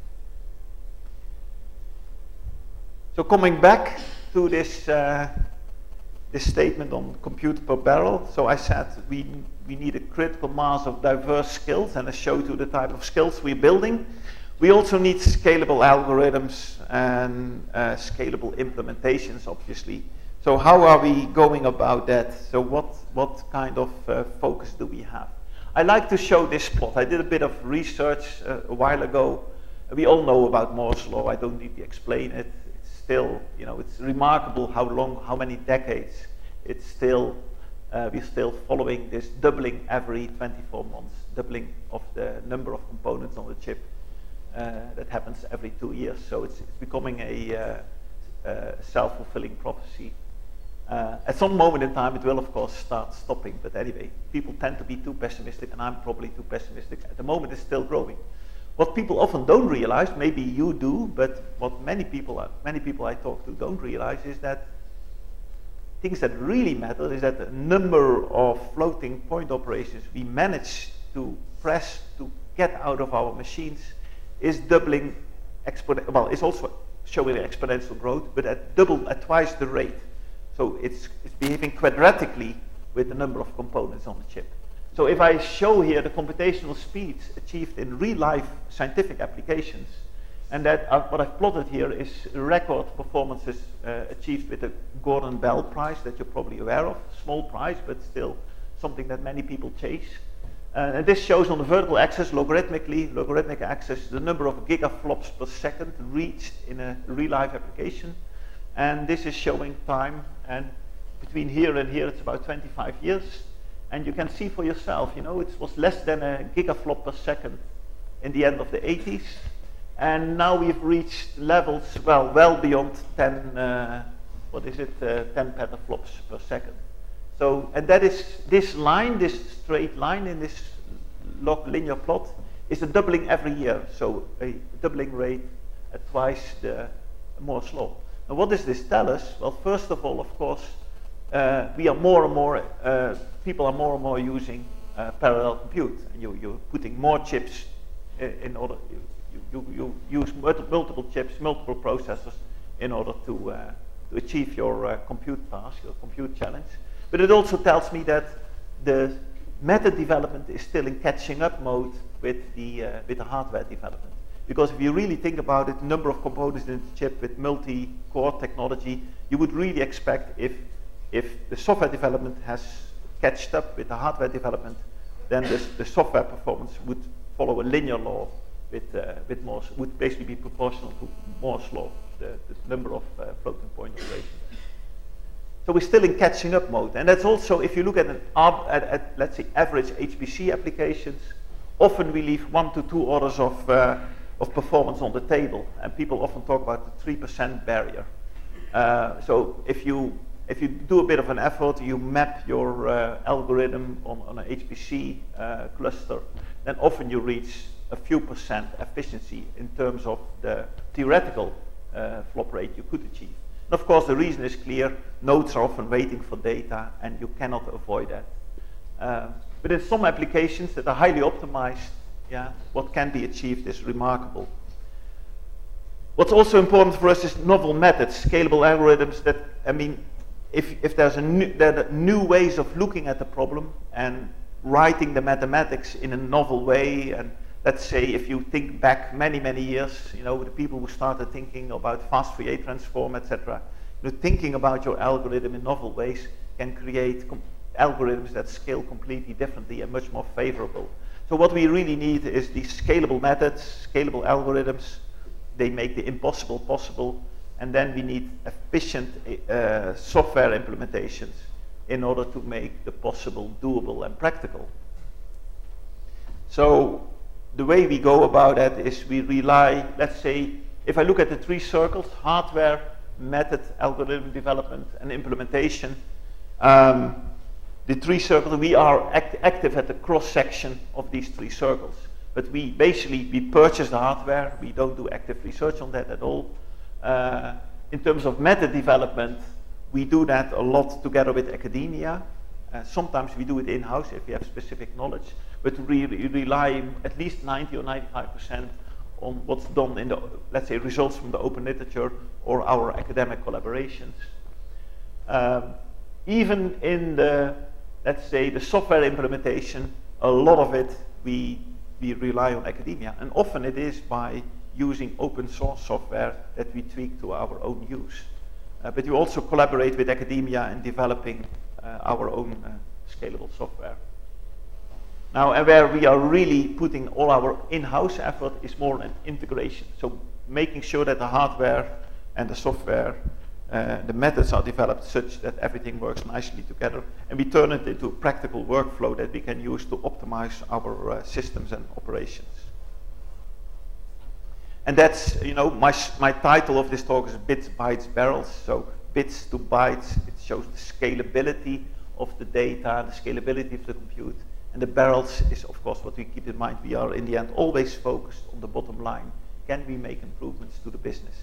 Speaker 6: So coming back to this statement on compute per barrel. So I said we need a critical mass of diverse skills, and I showed you the type of skills we're building. We also need scalable algorithms and scalable implementations, obviously. So how are we going about that? So what kind of focus do we have? I like to show this plot. I did a bit of research a while ago. We all know about Moore's law. I don't need to explain it. It's still, it's remarkable how many decades it's still, we're still following this doubling every 24 months, doubling of the number of components on the chip. That happens every 2 years. So it's becoming a self-fulfilling prophecy. At some moment in time, it will, of course, start stopping. But anyway, people tend to be too pessimistic, and I'm probably too pessimistic. At the moment, it's still growing. What people often don't realize, maybe you do, but what many people I talk to don't realize is that things that really matter is that the number of floating point operations we manage to press to get out of our machines is doubling, well, it's also showing exponential growth, but at twice the rate. So it's behaving quadratically with the number of components on the chip. So if I show here the computational speeds achieved in real-life scientific applications, and that what I've plotted here is record performances achieved with the Gordon Bell Prize that you're probably aware of, small prize, but still something that many people chase. And this shows on the vertical axis, logarithmic axis, the number of gigaflops per second reached in a real-life application. And this is showing time, and between here and here, it's about 25 years. And you can see for yourself, you know, it was less than a gigaflop per second in the end of the 80s. And now we've reached levels, well beyond 10, 10 petaflops per second. So, and that is, this line, this straight line in this log linear plot is a doubling every year. So a doubling rate at twice the Moore's law. Now what does this tell us? Well, first of all, of course, we are more and more, people are more and more using parallel compute. And you're putting more chips in order, you use multiple chips, multiple processors in order to achieve your compute task, your compute challenge. But it also tells me that the method development is still in catching up mode with the hardware development. Because if you really think about it, the number of components in the chip with multi-core technology, you would really expect if the software development has catched up with the hardware development, then the software performance would follow a linear law with Moore's, would basically be proportional to Moore's law, the number of floating point operations. So we're still in catching up mode. And that's also, if you look at, let's say, average HPC applications, often we leave 1 to 2 orders of performance on the table. And people often talk about the 3% barrier. So if you do a bit of an effort, you map your algorithm on an HPC cluster, then often you reach a few percent efficiency in terms of the theoretical flop rate you could achieve. And of course, the reason is clear. Nodes are often waiting for data, and you cannot avoid that. But in some applications that are highly optimized, what can be achieved is remarkable. What's also important for us is novel methods, scalable algorithms that, I mean, if there are new ways of looking at the problem and writing the mathematics in a novel way, and let's say if you think back many, many years, you know, the people who started thinking about fast Fourier transform, etc., you know, thinking about your algorithm in novel ways can create algorithms that scale completely differently and much more favorable. So what we really need is these scalable methods, scalable algorithms. They make the impossible possible, and then we need efficient software implementations in order to make the possible doable and practical. So the way we go about that is we rely, let's say, if I look at the 3 circles, hardware, method, algorithm development, and implementation, the 3 circles, we are active at the cross-section of these 3 circles. But we purchase the hardware, we don't do active research on that at all. In terms of method development, we do that a lot together with academia. Sometimes we do it in-house if we have specific knowledge, but we rely at least 90 or 95% on what's done in the, let's say, results from the open literature or our academic collaborations. Even in the, let's say, the software implementation, a lot of it we rely on academia, and often it is by using open source software that we tweak to our own use. But we also collaborate with academia in developing our own scalable software. Now, and where we are really putting all our in-house effort is more an integration. So making sure that the hardware and the software, the methods are developed such that everything works nicely together, and we turn it into a practical workflow that we can use to optimize our systems and operations. And that's, you know, my title of this talk is Bits, Bytes, Barrels. So bits to bytes, it shows the scalability of the data, the scalability of the compute. And the barrels is, of course, what we keep in mind. We are, in the end, always focused on the bottom line. Can we make improvements to the business?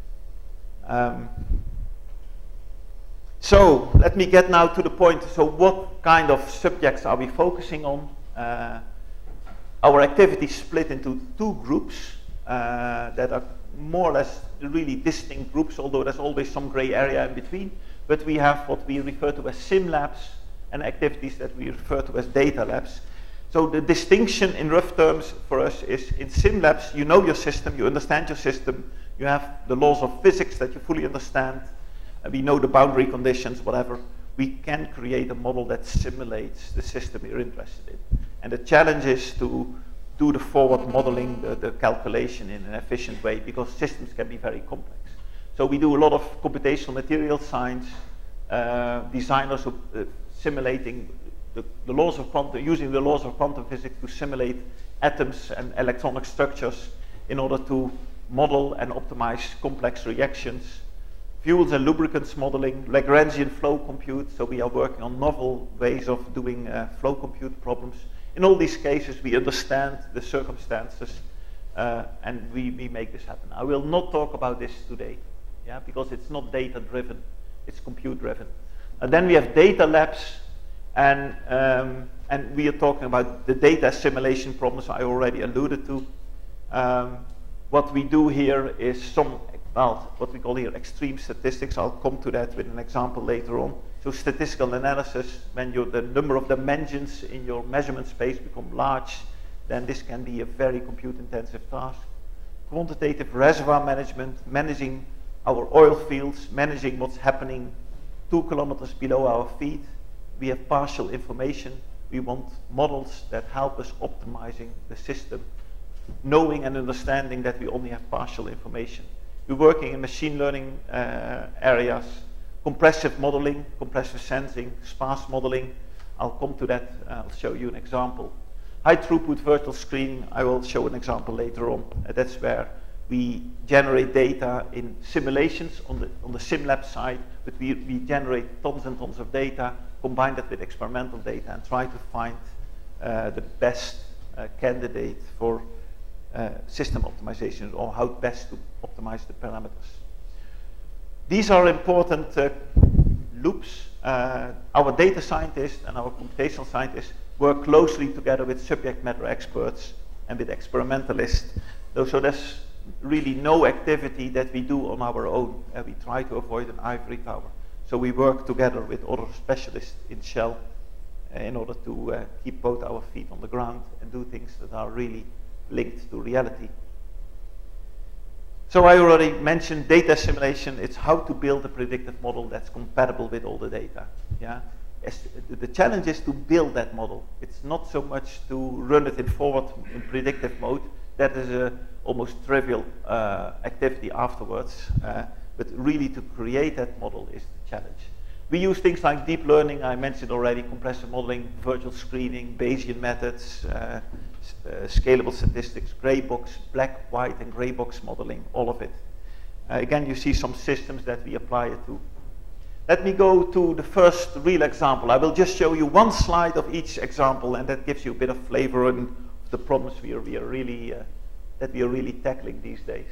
Speaker 6: So let me get now to the point. So what kind of subjects are we focusing on? Our activities split into 2 groups that are more or less really distinct groups, although there's always some gray area in between. But we have what we refer to as sim labs, and activities that we refer to as data labs. So the distinction in rough terms for us is in sim labs, you know your system, you understand your system, you have the laws of physics that you fully understand, we know the boundary conditions, whatever. We can create a model that simulates the system you're interested in. And the challenge is to do the forward modeling, the calculation in an efficient way, because systems can be very complex. So we do a lot of computational material science, designers simulating the laws of quantum, using the laws of quantum physics to simulate atoms and electronic structures in order to model and optimize complex reactions. Fuels and lubricants modeling, Lagrangian flow compute, so we are working on novel ways of doing flow compute problems. In all these cases, we understand the circumstances and we make this happen. I will not talk about this today, yeah, because it's not data-driven, it's compute-driven. And then we have data labs, and we are talking about the data assimilation problems I already alluded to. What we do here is what we call here extreme statistics. I'll come to that with an example later on. So statistical analysis, when the number of dimensions in your measurement space become large, then this can be a very compute-intensive task. Quantitative reservoir management, managing our oil fields, managing what's happening 2 kilometers below our feet. We have partial information. We want models that help us optimizing the system, knowing and understanding that we only have partial information. We're working in machine learning areas, compressive modeling, compressive sensing, sparse modeling. I'll come to that. I'll show you an example. High throughput virtual screening, I will show an example later on. That's where we generate data in simulations on the SimLab side, but we generate tons and tons of data, combine that with experimental data, and try to find the best candidate for system optimization, or how best to optimize the parameters. These are important loops. Our data scientists and our computational scientists work closely together with subject matter experts and with experimentalists. So there's really no activity that we do on our own. We try to avoid an ivory tower. So we work together with other specialists in Shell in order to keep both our feet on the ground and do things that are really linked to reality. So I already mentioned data assimilation. It's how to build a predictive model that's compatible with all the data. Yeah? The challenge is to build that model. It's not so much to run it in forward in predictive mode. That is a almost trivial activity afterwards. But really to create that model is the challenge. We use things like deep learning, I mentioned already, compressive modeling, virtual screening, Bayesian methods, scalable statistics, gray box, black, white, and gray box modeling, all of it. Again, you see some systems that we apply it to. Let me go to the first real example. I will just show you one slide of each example, and that gives you a bit of flavor of the problems that we are really tackling these days.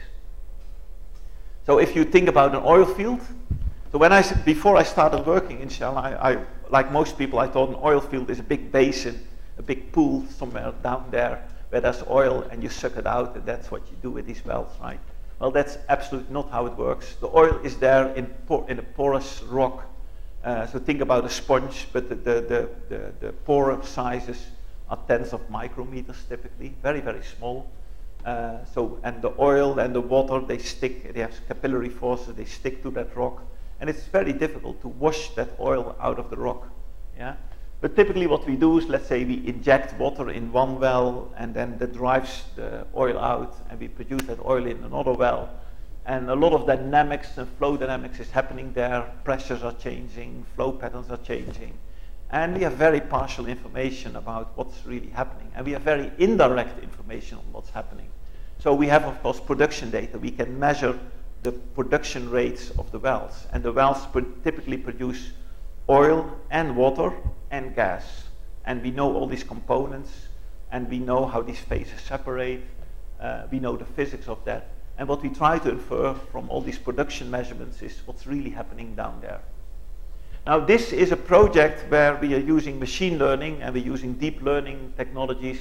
Speaker 6: So if you think about an oil field, so before I started working in Shell, I like most people, I thought an oil field is a big basin, a big pool somewhere down there where there's oil and you suck it out, and that's what you do with these wells, right? Well, that's absolutely not how it works. The oil is there in a porous rock. So think about a sponge, but the pore sizes are tens of micrometers typically, very, very small. And the oil and the water, they have capillary forces, they stick to that rock. And it's very difficult to wash that oil out of the rock. Yeah? But typically what we do is, let's say we inject water in one well, and then that drives the oil out, and we produce that oil in another well. And a lot of dynamics and flow dynamics is happening there. Pressures are changing, flow patterns are changing. And we have very partial information about what's really happening. And we have very indirect information on what's happening. So we have, of course, production data. We can measure the production rates of the wells. And the wells typically produce oil and water and gas. And we know all these components, and we know how these phases separate. We know the physics of that. And what we try to infer from all these production measurements is what's really happening down there. Now, this is a project where we are using machine learning, and we're using deep learning technologies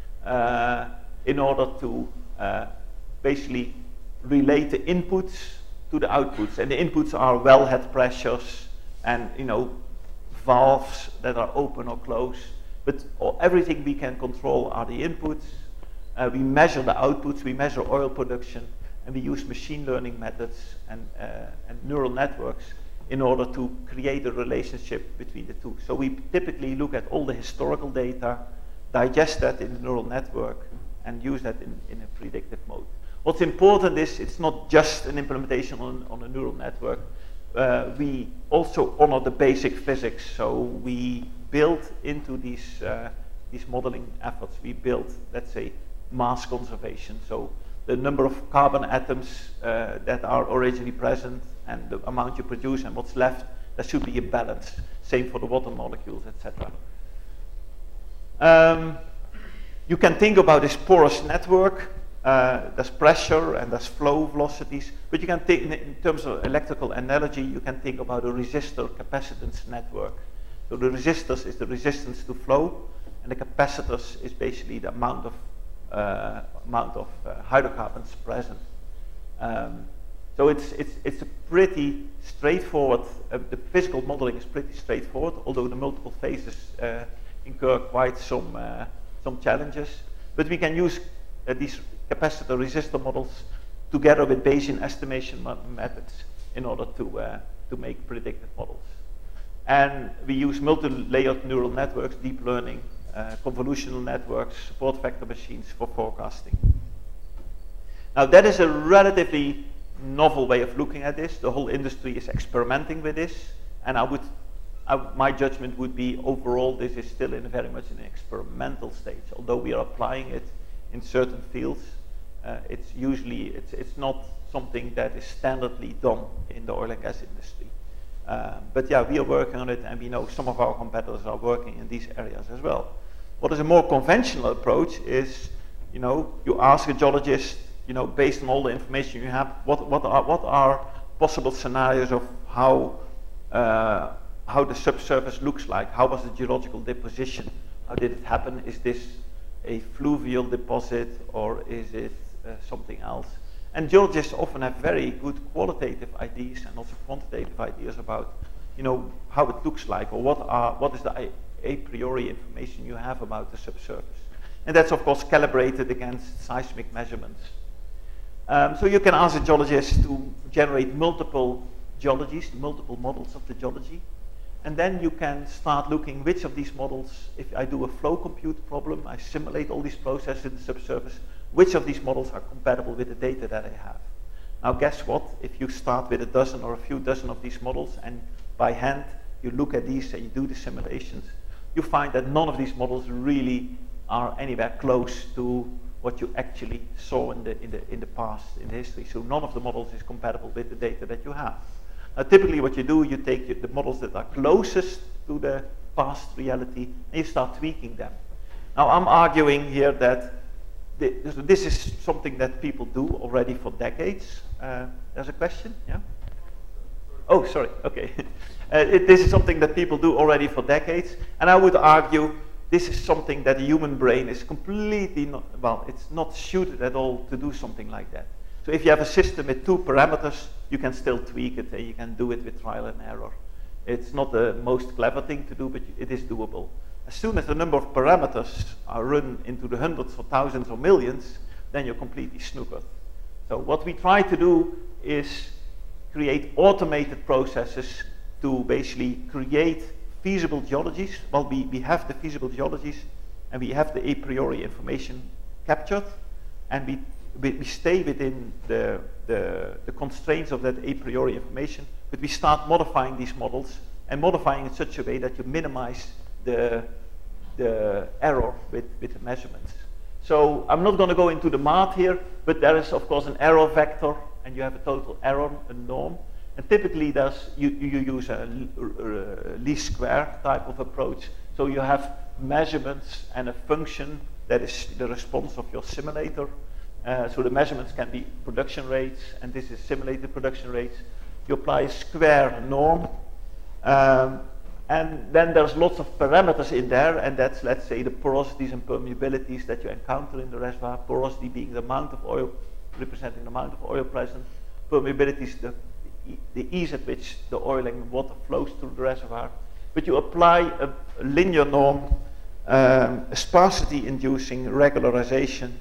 Speaker 6: in order to basically relate the inputs to the outputs. And the inputs are wellhead pressures and, valves that are open or closed, but everything we can control are the inputs. We measure the outputs, we measure oil production, and we use machine learning methods and neural networks in order to create a relationship between the two. So we typically look at all the historical data, digest that in the neural network, and use that in a predictive mode. What's important is it's not just an implementation on a neural network. We also honor the basic physics, so we build into these modeling efforts, we build, let's say, mass conservation. So the number of carbon atoms that are originally present and the amount you produce and what's left, there should be a balance. Same for the water molecules, etc. You can think about this porous network. There's pressure and there's flow velocities, but you can think in terms of electrical analogy, you can think about a resistor capacitance network. So the resistors is the resistance to flow, and the capacitors is basically the amount of hydrocarbons present. So it's a pretty straightforward. The physical modeling is pretty straightforward, although the multiple phases incur quite some challenges. But we can use these capacitor resistor models together with Bayesian estimation methods in order to make predictive models. And we use multi-layered neural networks, deep learning, convolutional networks, support vector machines for forecasting. Now that is a relatively novel way of looking at this. The whole industry is experimenting with this, and my judgment would be overall this is still very much in an experimental stage. Although we are applying it in certain fields, it's not something that is standardly done in the oil and gas industry. But yeah, we are working on it, and we know some of our competitors are working in these areas as well. What is a more conventional approach is, you ask a geologist, based on all the information you have, what are possible scenarios of how the subsurface looks like? How was the geological deposition? How did it happen? Is this a fluvial deposit, or is it something else? And geologists often have very good qualitative ideas and also quantitative ideas about, how it looks like, or what is the a priori information you have about the subsurface. And that's of course calibrated against seismic measurements. So you can ask a geologist to generate multiple geologies, multiple models of the geology, and then you can start looking which of these models, if I do a flow compute problem, I simulate all these processes in the subsurface, which of these models are compatible with the data that I have. Now guess what, if you start with a dozen or a few dozen of these models and by hand you look at these and you do the simulations, you find that none of these models really are anywhere close to what you actually saw in the past, in the history. So none of the models is compatible with the data that you have. Now typically what you do, you take the models that are closest to the past reality and you start tweaking them. Now I'm arguing here that this is something that people do already for decades. There's a question, yeah? Oh, sorry, okay. This is something that people do already for decades, and I would argue this is something that the human brain is completely it's not suited at all to do something like that. So if you have a system with 2 parameters, you can still tweak it, and you can do it with trial and error. It's not the most clever thing to do, but it is doable. As soon as the number of parameters are run into the hundreds or thousands or millions, then you're completely snookered. So what we try to do is create automated processes to basically create feasible geologies. Well, we have the feasible geologies, and we have the a priori information captured, and we stay within the constraints of that a priori information, but we start modifying these models and modifying in such a way that you minimize the error with the measurements. So I'm not going to go into the math here, but there is of course an error vector, and you have a total error, a norm. And typically you use a least square type of approach. So you have measurements and a function that is the response of your simulator. So the measurements can be production rates, and this is simulated production rates. You apply a square norm, and then there's lots of parameters in there, and that's, let's say, the porosities and permeabilities that you encounter in the reservoir. Porosity being the amount of oil, representing the amount of oil present. Permeability is the ease at which the oil and water flows through the reservoir. but you apply a linear norm, a sparsity-inducing regularization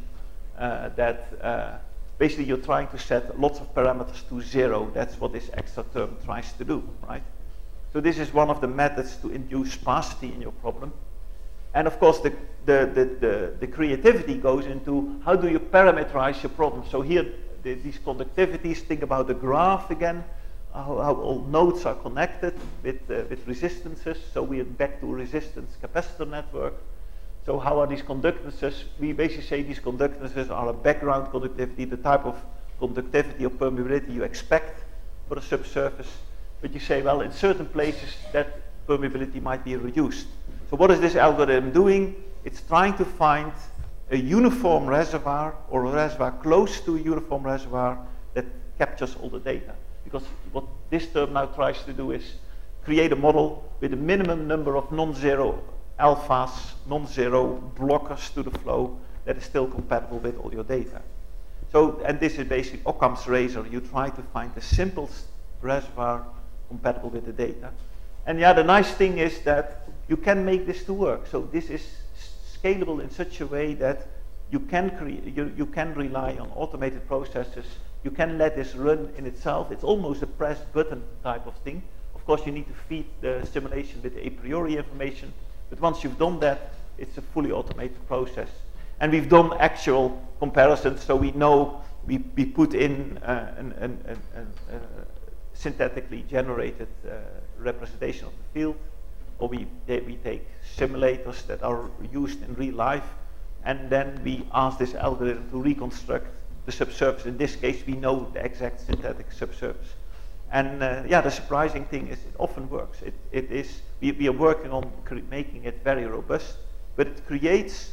Speaker 6: that basically you're trying to set lots of parameters to 0. That's what this extra term tries to do, right? So this is one of the methods to induce sparsity in your problem. And of course, the creativity goes into how do you parameterize your problem. So here, these conductivities, think about the graph again, how all nodes are connected with resistances. So we are back to a resistance capacitor network. So how are these conductances? We basically say these conductances are a background conductivity, the type of conductivity or permeability you expect for a subsurface. But you say, well, in certain places that permeability might be reduced. So what is this algorithm doing? It's trying to find a uniform reservoir or a reservoir close to a uniform reservoir that captures all the data. Because what this term now tries to do is create a model with a minimum number of non-zero alphas, non-zero blockers to the flow that is still compatible with all your data. So, and this is basically Occam's razor. You try to find the simplest reservoir compatible with the data. And yeah, the nice thing is that you can make this to work. So this is scalable in such a way that you can rely on automated processes. You can let this run in itself. It's almost a press button type of thing. Of course, you need to feed the simulation with a priori information. But once you've done that, it's a fully automated process. And we've done actual comparisons, so we know we put in a synthetically generated representation of the field, or we take simulators that are used in real life, and then we ask this algorithm to reconstruct the subsurface. In this case, we know the exact synthetic subsurface. And yeah, the surprising thing is it often works. We are working on making it very robust, but it creates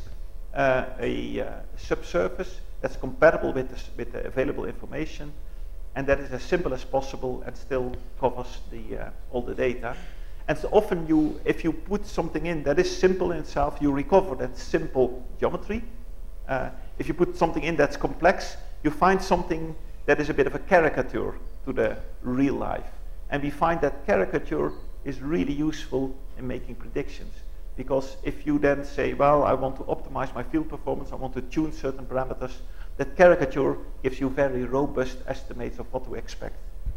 Speaker 6: a subsurface that's compatible with the available information, and that is as simple as possible and still covers all the data. And so often if you put something in that is simple in itself, you recover that simple geometry. If you put something in that's complex, you find something that is a bit of a caricature to the real life. And we find that caricature is really useful in making predictions. Because if you then say, well, I want to optimize my field performance, I want to tune certain parameters, that caricature gives you very robust estimates of what to expect.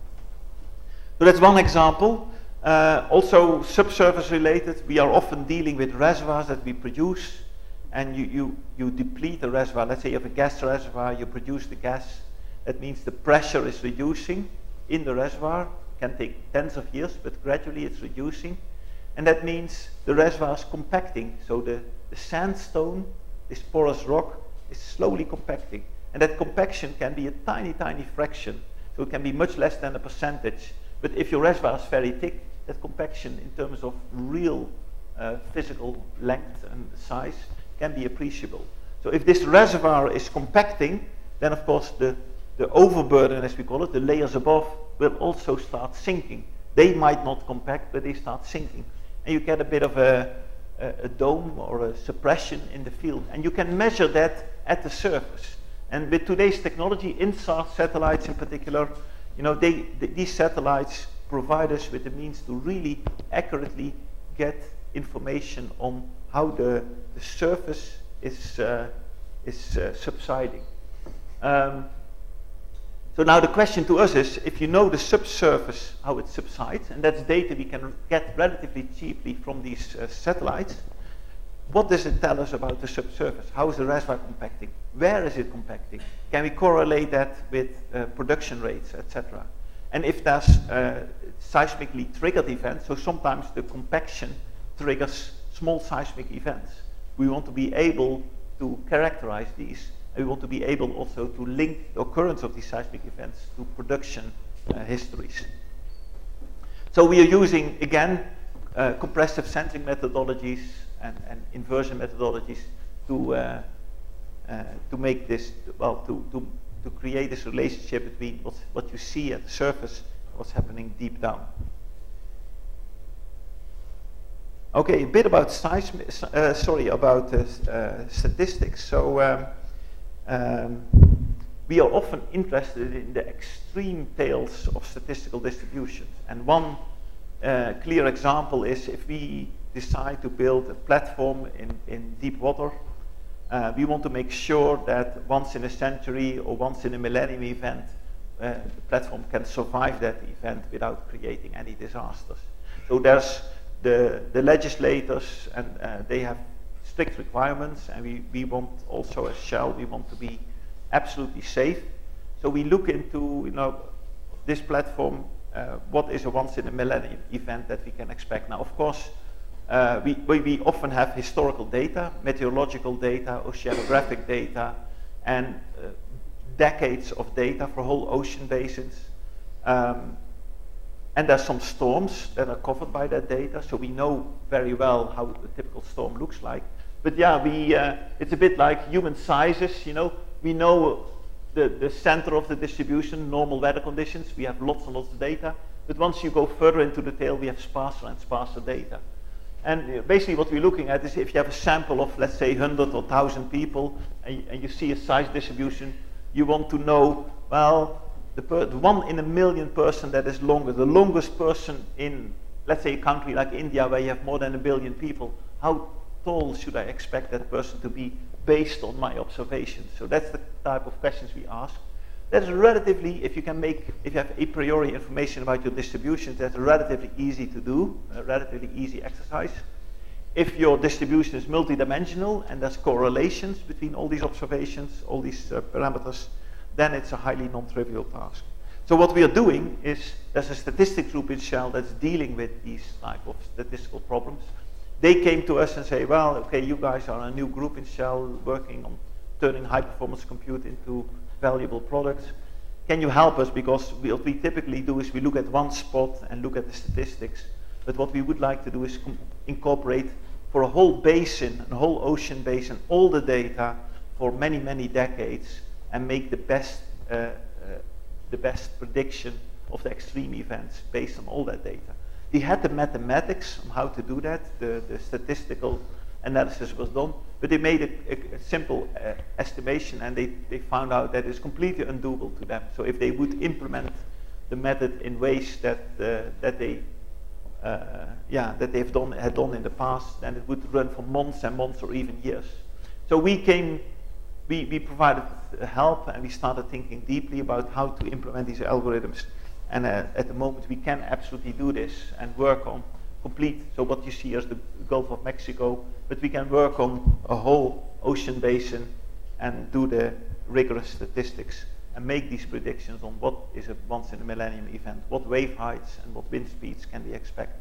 Speaker 6: So that's one example. Also subsurface related, we are often dealing with reservoirs that we produce, and you deplete the reservoir. Let's say you have a gas reservoir, you produce the gas. That means the pressure is reducing in the reservoir. It can take tens of years, but gradually it's reducing. And that means the reservoir is compacting. So the sandstone, this porous rock, is slowly compacting. And that compaction can be a tiny, tiny fraction. So it can be much less than a percentage. But if your reservoir is very thick, that compaction in terms of real physical length and size can be appreciable. So if this reservoir is compacting, then of course the overburden, as we call it, the layers above, will also start sinking. They might not compact, but they start sinking. And you get a bit of a dome or a suppression in the field. And you can measure that at the surface. And with today's technology, INSAR satellites in particular, you know, these satellites provide us with the means to really accurately get information on how the surface is subsiding. So now the question to us is, if you know the subsurface, how it subsides, and that's data we can get relatively cheaply from these satellites, what does it tell us about the subsurface? How is the reservoir compacting? Where is it compacting? Can we correlate that with production rates, etc.? And if there's seismically triggered events, so sometimes the compaction triggers small seismic events. We want to be able to characterize these, and we want to be able also to link the occurrence of these seismic events to production histories. So we are using, again, compressive sampling methodologies and inversion methodologies to make this, well, to create this relationship between what you see at the surface and what's happening deep down. Okay, a bit about statistics. So we are often interested in the extreme tails of statistical distributions, and one clear example is if we decide to build a platform in deep water, we want to make sure that once in a century or once in a millennium event, the platform can survive that event without creating any disasters. So there's the legislators, and they have strict requirements, and we want also as Shell, we want to be absolutely safe. So we look into, you know, this platform, what is a once in a millennium event that we can expect. Now, of course, we often have historical data, meteorological data, oceanographic data, and decades of data for whole ocean basins. And there's some storms that are covered by that data, so we know very well how a typical storm looks like. But yeah, it's a bit like human sizes, you know. We know the center of the distribution, normal weather conditions. We have lots and lots of data. But once you go further into detail, we have sparser and sparser data. And basically what we're looking at is if you have a sample of, let's say, 100 or 1,000 people, and you see a size distribution, you want to know, well, the 1 in a million person that is longer, the longest person in, let's say, a country like India where you have more than 1 billion people, how tall should I expect that person to be based on my observations? So that's the type of questions we ask. That's relatively, if you have a priori information about your distributions, that's relatively easy to do, a relatively easy exercise. If your distribution is multidimensional and there's correlations between all these observations, all these parameters, then it's a highly non-trivial task. So what we are doing is, there's a statistics group in Shell that's dealing with these type of statistical problems. They came to us and say, well, okay, you guys are a new group in Shell working on turning high-performance compute into valuable products. Can you help us? Because what we typically do is we look at one spot and look at the statistics. But what we would like to do is incorporate for a whole basin, a whole ocean basin, all the data for many, many decades and make the best prediction of the extreme events based on all that data. We had the mathematics on how to do that, the statistical analysis was done, but they made a simple estimation, and they found out that it's completely undoable to them. So if they would implement the method in ways that they had done in the past, then it would run for months and months or even years. So we provided help, and we started thinking deeply about how to implement these algorithms. And at the moment we can absolutely do this and work on complete, so what you see as the Gulf of Mexico, but we can work on a whole ocean basin and do the rigorous statistics and make these predictions on what is a once in a millennium event, what wave heights and what wind speeds can we expect.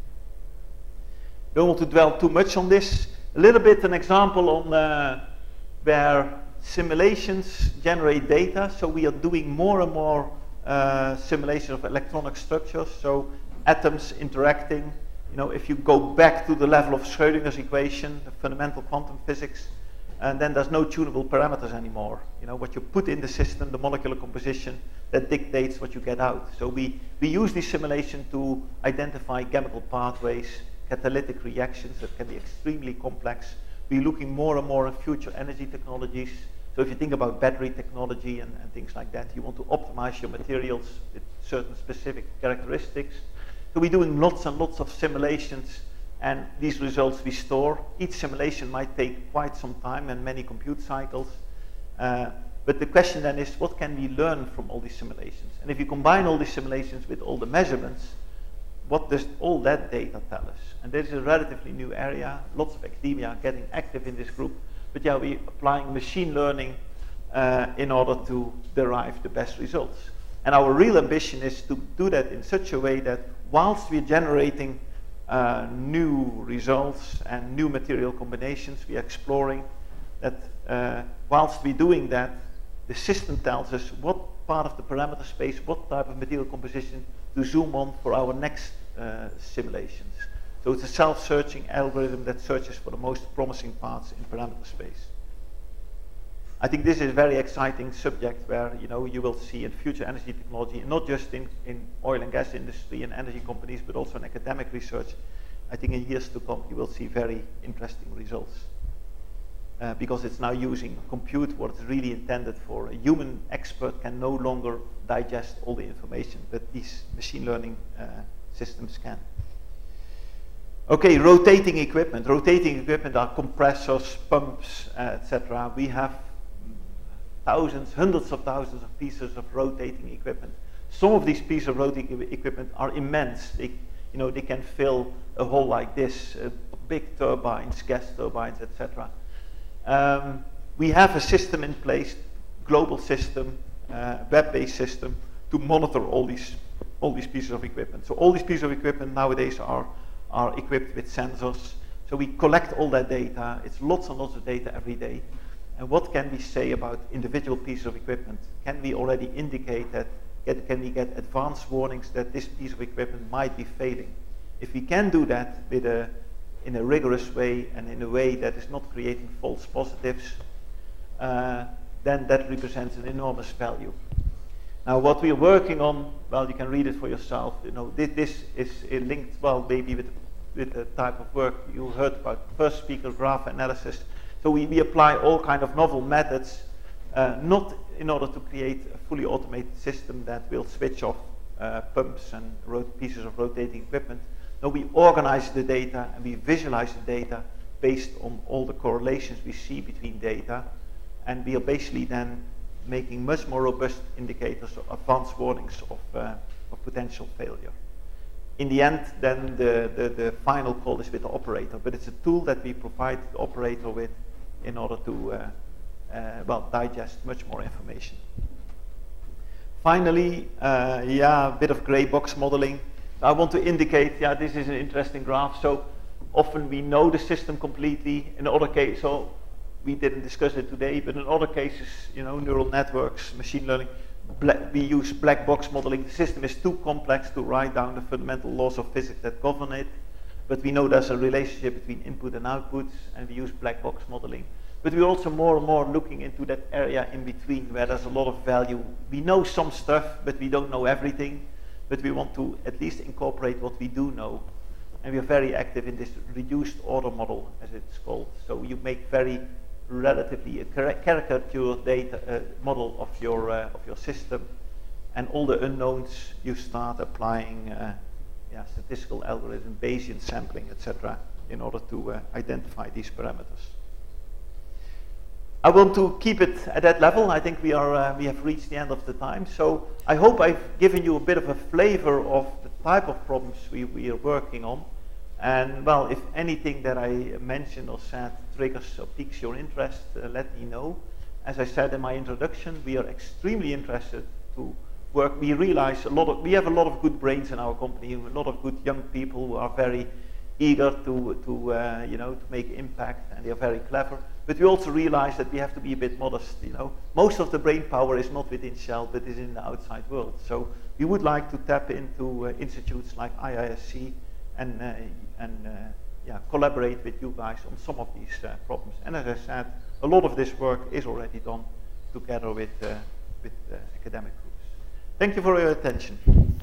Speaker 6: Don't want to dwell too much on this. A little bit an example on where simulations generate data. So we are doing more and more simulation of electronic structures, so atoms interacting. You know, if you go back to the level of Schrödinger's equation, the fundamental quantum physics, and then there's no tunable parameters anymore. You know, what you put in the system, the molecular composition, that dictates what you get out. So we use this simulation to identify chemical pathways, catalytic reactions that can be extremely complex. We're looking more and more at future energy technologies. So if you think about battery technology and things like that, you want to optimize your materials with certain specific characteristics. So we're doing lots and lots of simulations, and these results we store. Each simulation might take quite some time and many compute cycles. But the question then is, what can we learn from all these simulations? And if you combine all these simulations with all the measurements, what does all that data tell us? And this is a relatively new area. Lots of academia are getting active in this group. But yeah, we're applying machine learning in order to derive the best results. And our real ambition is to do that in such a way that whilst we're generating new results and new material combinations, we're exploring that whilst we're doing that, the system tells us what part of the parameter space, what type of material composition to zoom on for our next simulations. So it's a self-searching algorithm that searches for the most promising parts in parameter space. I think this is a very exciting subject where, you know, you will see in future energy technology, not just in oil and gas industry and energy companies, but also in academic research. I think in years to come you will see very interesting results. Because it's now using compute what it's really intended for. A human expert can no longer digest all the information, but these machine learning systems can. Okay, rotating equipment. Rotating equipment are compressors, pumps, etc. We have thousands, hundreds of thousands of pieces of rotating equipment. Some of these pieces of rotating equipment are immense. They can fill a hole like this, big turbines, gas turbines, etc. We have a system in place, global system, web-based system, to monitor all these pieces of equipment. So all these pieces of equipment nowadays are equipped with sensors. So we collect all that data. It's lots and lots of data every day. And what can we say about individual pieces of equipment? Can we already indicate that, can we get advance warnings that this piece of equipment might be failing? If we can do that in a rigorous way and in a way that is not creating false positives, then that represents an enormous value. Now, what we are working on, well, you can read it for yourself. This is linked, well, maybe with the type of work you heard about. First speaker, graph analysis. So we apply all kind of novel methods, not in order to create a fully automated system that will switch off pumps and pieces of rotating equipment. No, we organize the data and we visualize the data based on all the correlations we see between data, and we are basically then making much more robust indicators of advanced warnings of potential failure. In the end, then the final call is with the operator, but it's a tool that we provide the operator with in order to digest much more information. Finally, a bit of gray box modeling. I want to indicate, this is an interesting graph. So often we know the system completely. In other cases, so we didn't discuss it today, but in other cases, neural networks, machine learning, we use black box modeling. The system is too complex to write down the fundamental laws of physics that govern it. But we know there's a relationship between input and outputs, and we use black box modeling. But we're also more and more looking into that area in between where there's a lot of value. We know some stuff, but we don't know everything. But we want to at least incorporate what we do know. And we are very active in this reduced order model, as it's called. So you make very relatively a caricature data model of your system, and all the unknowns you start applying statistical algorithm, Bayesian sampling, etc., in order to identify these parameters. I want to keep it at that level. I think we have reached the end of the time. So I hope I've given you a bit of a flavor of the type of problems we are working on. And well, if anything that I mentioned or said triggers or piques your interest, let me know. As I said in my introduction, we are extremely interested to work. We realize we have a lot of good brains in our company, a lot of good young people who are very eager to make impact, and they are very clever. But we also realize that we have to be a bit modest. Most of the brain power is not within Shell, but is in the outside world. So we would like to tap into institutes like IISc and collaborate with you guys on some of these problems. And as I said, a lot of this work is already done together with academic groups. Thank you for your attention.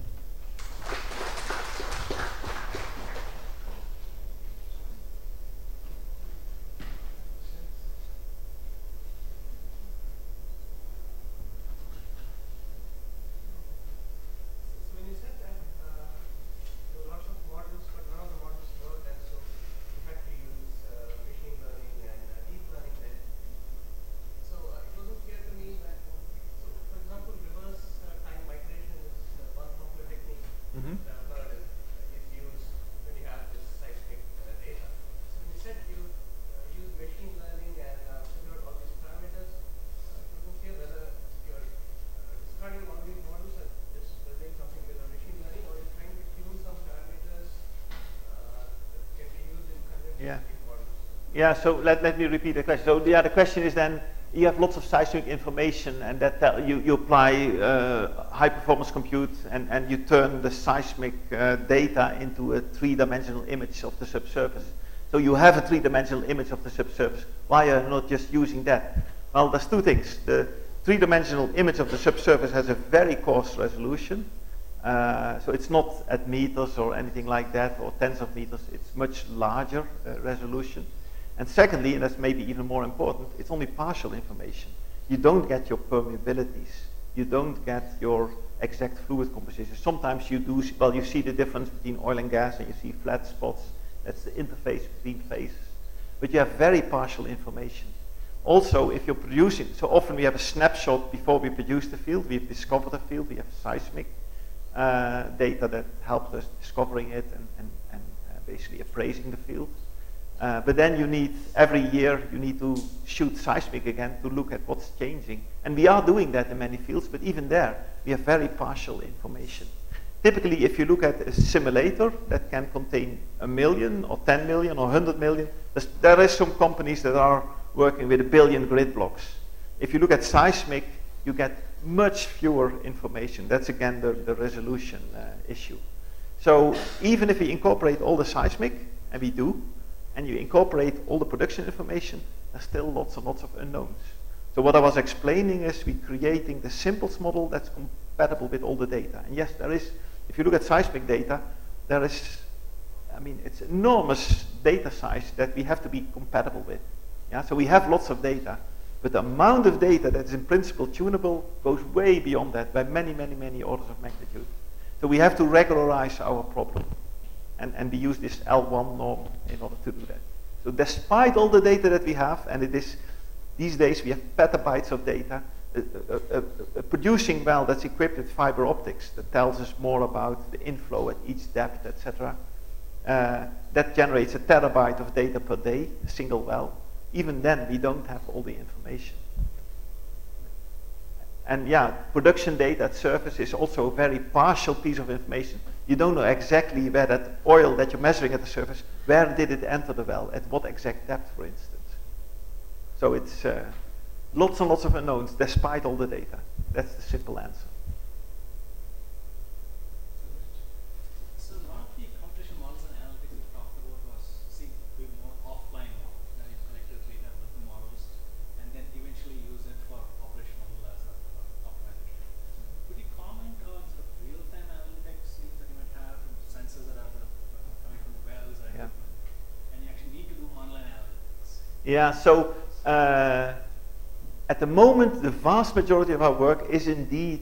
Speaker 6: Yeah, so let me repeat the question. So the question is then, you have lots of seismic information, and that you apply high performance compute, and you turn the seismic data into a three-dimensional image of the subsurface. So you have a three-dimensional image of the subsurface. Why are you not just using that? Well, there's two things. The three-dimensional image of the subsurface has a very coarse resolution. So it's not at meters or anything like that, or tens of meters. It's much larger resolution. And secondly, and that's maybe even more important, it's only partial information. You don't get your permeabilities. You don't get your exact fluid composition. Sometimes you do, well, you see the difference between oil and gas and you see flat spots. That's the interface between phases. But you have very partial information. Also, if you're producing, so often we have a snapshot before we produce the field. We've discovered the field. We have seismic data that helped us discovering it and basically appraising the field. But then you need, every year, you need to shoot seismic again to look at what's changing. And we are doing that in many fields, but even there, we have very partial information. Typically, if you look at a simulator that can contain 1 million or 10 million or 100 million, there is some companies that are working with 1 billion grid blocks. If you look at seismic, you get much fewer information. That's again the resolution issue. So even if we incorporate all the seismic, and we do, and you incorporate all the production information, there's still lots and lots of unknowns. So what I was explaining is we're creating the simplest model that's compatible with all the data. And yes, there is, if you look at seismic data, there is, I mean, it's enormous data size that we have to be compatible with. Yeah, so we have lots of data, but the amount of data that's in principle tunable goes way beyond that by many, many, many orders of magnitude. So we have to regularize our problem. And we use this L1 norm in order to do that. So despite all the data that we have, and it is, these days we have petabytes of data, a producing well that's equipped with fiber optics that tells us more about the inflow at each depth, etc. That generates 1 terabyte of data per day, a single well. Even then, we don't have all the information. And yeah, production data at surface is also a very partial piece of information. You don't know exactly where that oil that you're measuring at the surface, where did it enter the well, at what exact depth, for instance. So it's lots and lots of unknowns, despite all the data. That's the simple answer.
Speaker 2: So a lot of the computational models and analytics we talked about was doing more offline work. That you collect the data with the models and then eventually use it for operational optimization. Could you comment on sort of real-time analytics that you might have from sensors that are coming from the wells or equipment, and you actually need to do online analytics?
Speaker 6: Yeah, so at the moment, the vast majority of our work is indeed,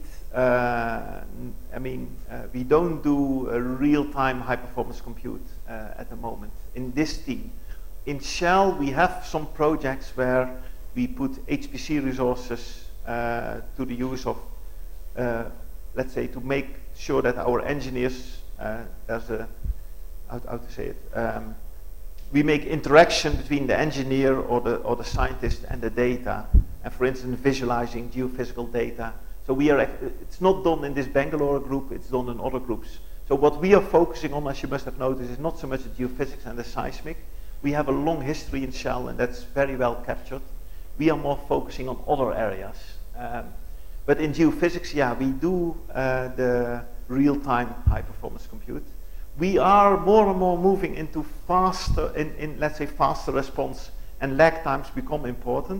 Speaker 6: we don't do a real-time high-performance compute at the moment in this team. In Shell, we have some projects where we put HPC resources to the use of, let's say, to make sure that our engineers, there's a, how to say it, we make interaction between the engineer or the scientist and the data. And for instance, visualizing geophysical data. So we are, it's not done in this Bangalore group, it's done in other groups. So what we are focusing on, as you must have noticed, is not so much the geophysics and the seismic. We have a long history in Shell, and that's very well captured. We are more focusing on other areas. But in geophysics, yeah, we do the real-time high-performance compute. We are more and more moving into faster, let's say, faster response, and lag times become important.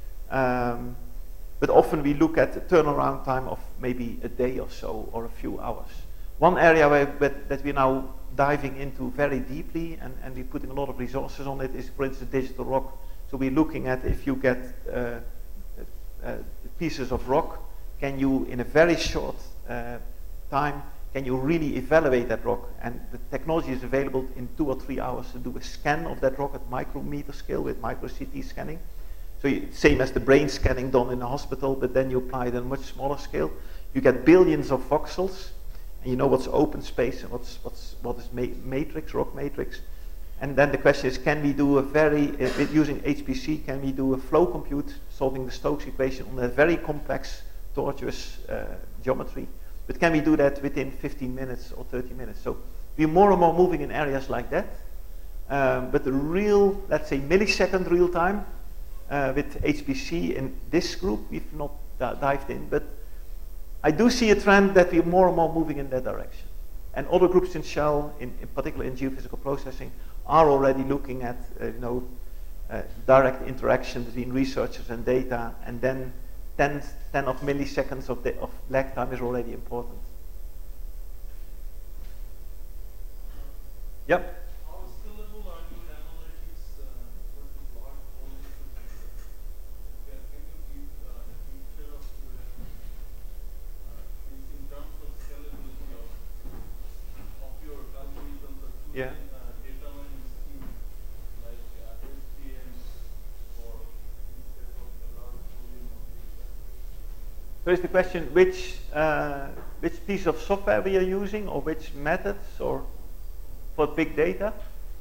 Speaker 6: But often we look at the turnaround time of maybe a day or so, or a few hours. One area that we're now diving into very deeply, and we're putting a lot of resources on it, is, for instance, digital rock. So we're looking at, if you get pieces of rock, can you, in a very short time, can you really evaluate that rock? And the technology is available in 2 or 3 hours to do a scan of that rock at micrometer scale with micro CT scanning. So same as the brain scanning done in a hospital, but then you apply it on a much smaller scale. You get billions of voxels, and you know what's open space and what is matrix, rock matrix. And then the question is, can we do a using HPC, can we do a flow compute solving the Stokes equation on a very complex, tortuous geometry? But can we do that within 15 minutes or 30 minutes? So we're more and more moving in areas like that. But the real, let's say, millisecond real time, with HPC in this group, we've not dived in, but I do see a trend that we're more and more moving in that direction. And other groups in Shell, in particular in geophysical processing, are already looking at direct interaction between researchers and data, and then 10 of milliseconds of lag time is already important. Yep.
Speaker 5: How scalable are your analytics versus large volume systems? Can you give a picture of your in terms
Speaker 6: So is the question which piece of software we are using, or which methods, or for big data?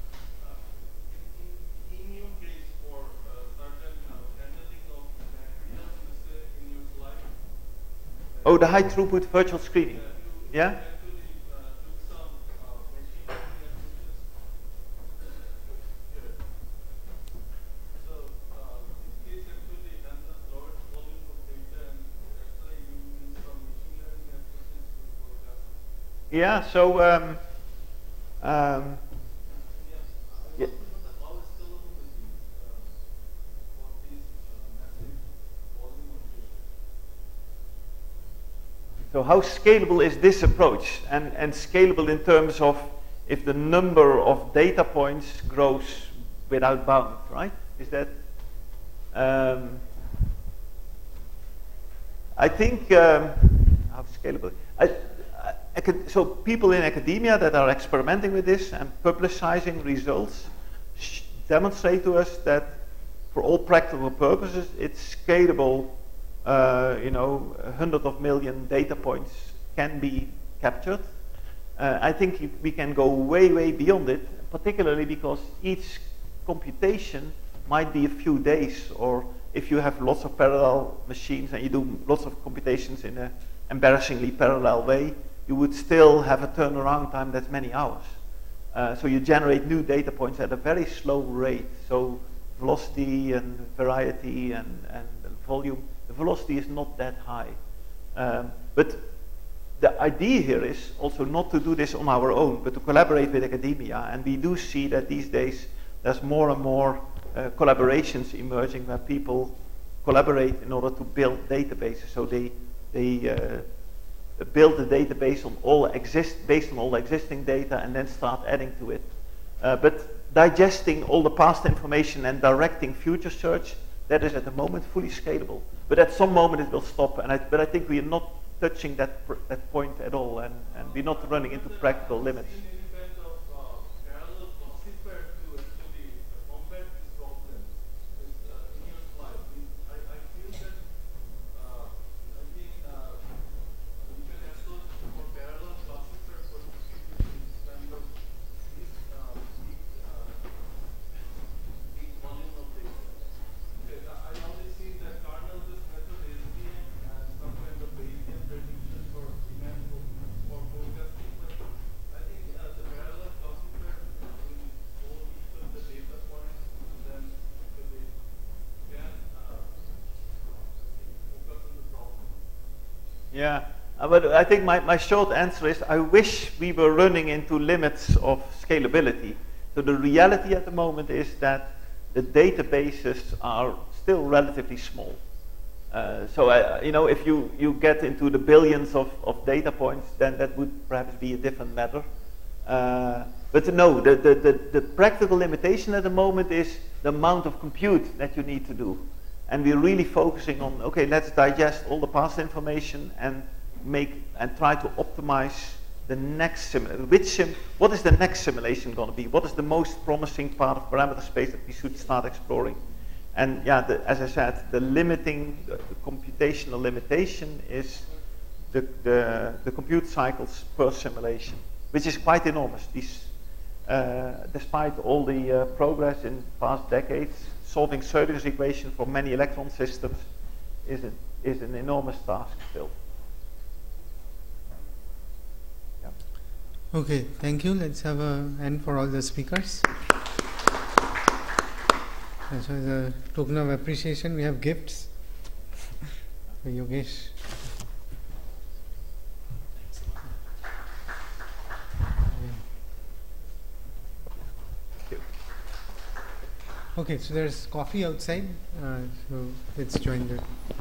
Speaker 5: In your case, for certain handling of materials, you say in your slide.
Speaker 6: Oh, the high throughput virtual screening.
Speaker 5: You
Speaker 6: Yeah?
Speaker 5: actually took some machine learning approaches here. So this case actually handles large volume of data, and actually you use some machine learning approaches to forecast.
Speaker 6: Yeah, so
Speaker 5: Yeah.
Speaker 6: Yeah.
Speaker 5: How scalable is this for this massive volume of data?
Speaker 6: so how scalable is this approach? And scalable in terms of if the number of data points grows without bound, right? Is that? I think how scalable. So people in academia that are experimenting with this and publicizing results demonstrate to us that for all practical purposes it's scalable. 100 of million data points can be captured. I think we can go way, way beyond it, particularly because each computation might be a few days, or if you have lots of parallel machines and you do lots of computations in an embarrassingly parallel way, you would still have a turnaround time that's many hours. So you generate new data points at a very slow rate. So velocity and variety and volume, the velocity is not that high. But the idea here is also not to do this on our own, but to collaborate with academia. And we do see that these days there's more and more collaborations emerging where people collaborate in order to build databases. So they build a database based on all existing data and then start adding to it. But digesting all the past information and directing future search, that is at the moment fully scalable. But at some moment it will stop. But I think we are not touching that point at all, and we're not running into practical limits.
Speaker 5: Seen any kind of parallel classifier to actually combat this problem? In your slide, I feel that I think you can approach for parallel classifier for distributing kind of this big volume of data. Okay, I only see that kernel-based method SVM and some kind of Bayesian prediction for demand for forecasting, but I think the parallel classifier will go each of the data points and then actually can focus on the problem.
Speaker 6: Yeah, but I think my short answer is I wish we were running into limits of scalability. So the reality at the moment is that the databases are still relatively small. If you get into the billions of data points, then that would perhaps be a different matter. But no, the practical limitation at the moment is the amount of compute that you need to do. And we're really focusing on, okay, let's digest all the past information and try to optimize the next simulation. What is the next simulation going to be? What is the most promising part of parameter space that we should start exploring? And yeah, as I said, the computational limitation is the compute cycles per simulation, which is quite enormous. Despite all the progress in past decades, solving Schrödinger's equation for many electron systems is an enormous task still. Yeah.
Speaker 1: Okay, thank you. Let's have a hand for all the speakers. And so as a token of appreciation, we have gifts for Yogesh. Okay, so there's coffee outside, so let's join that.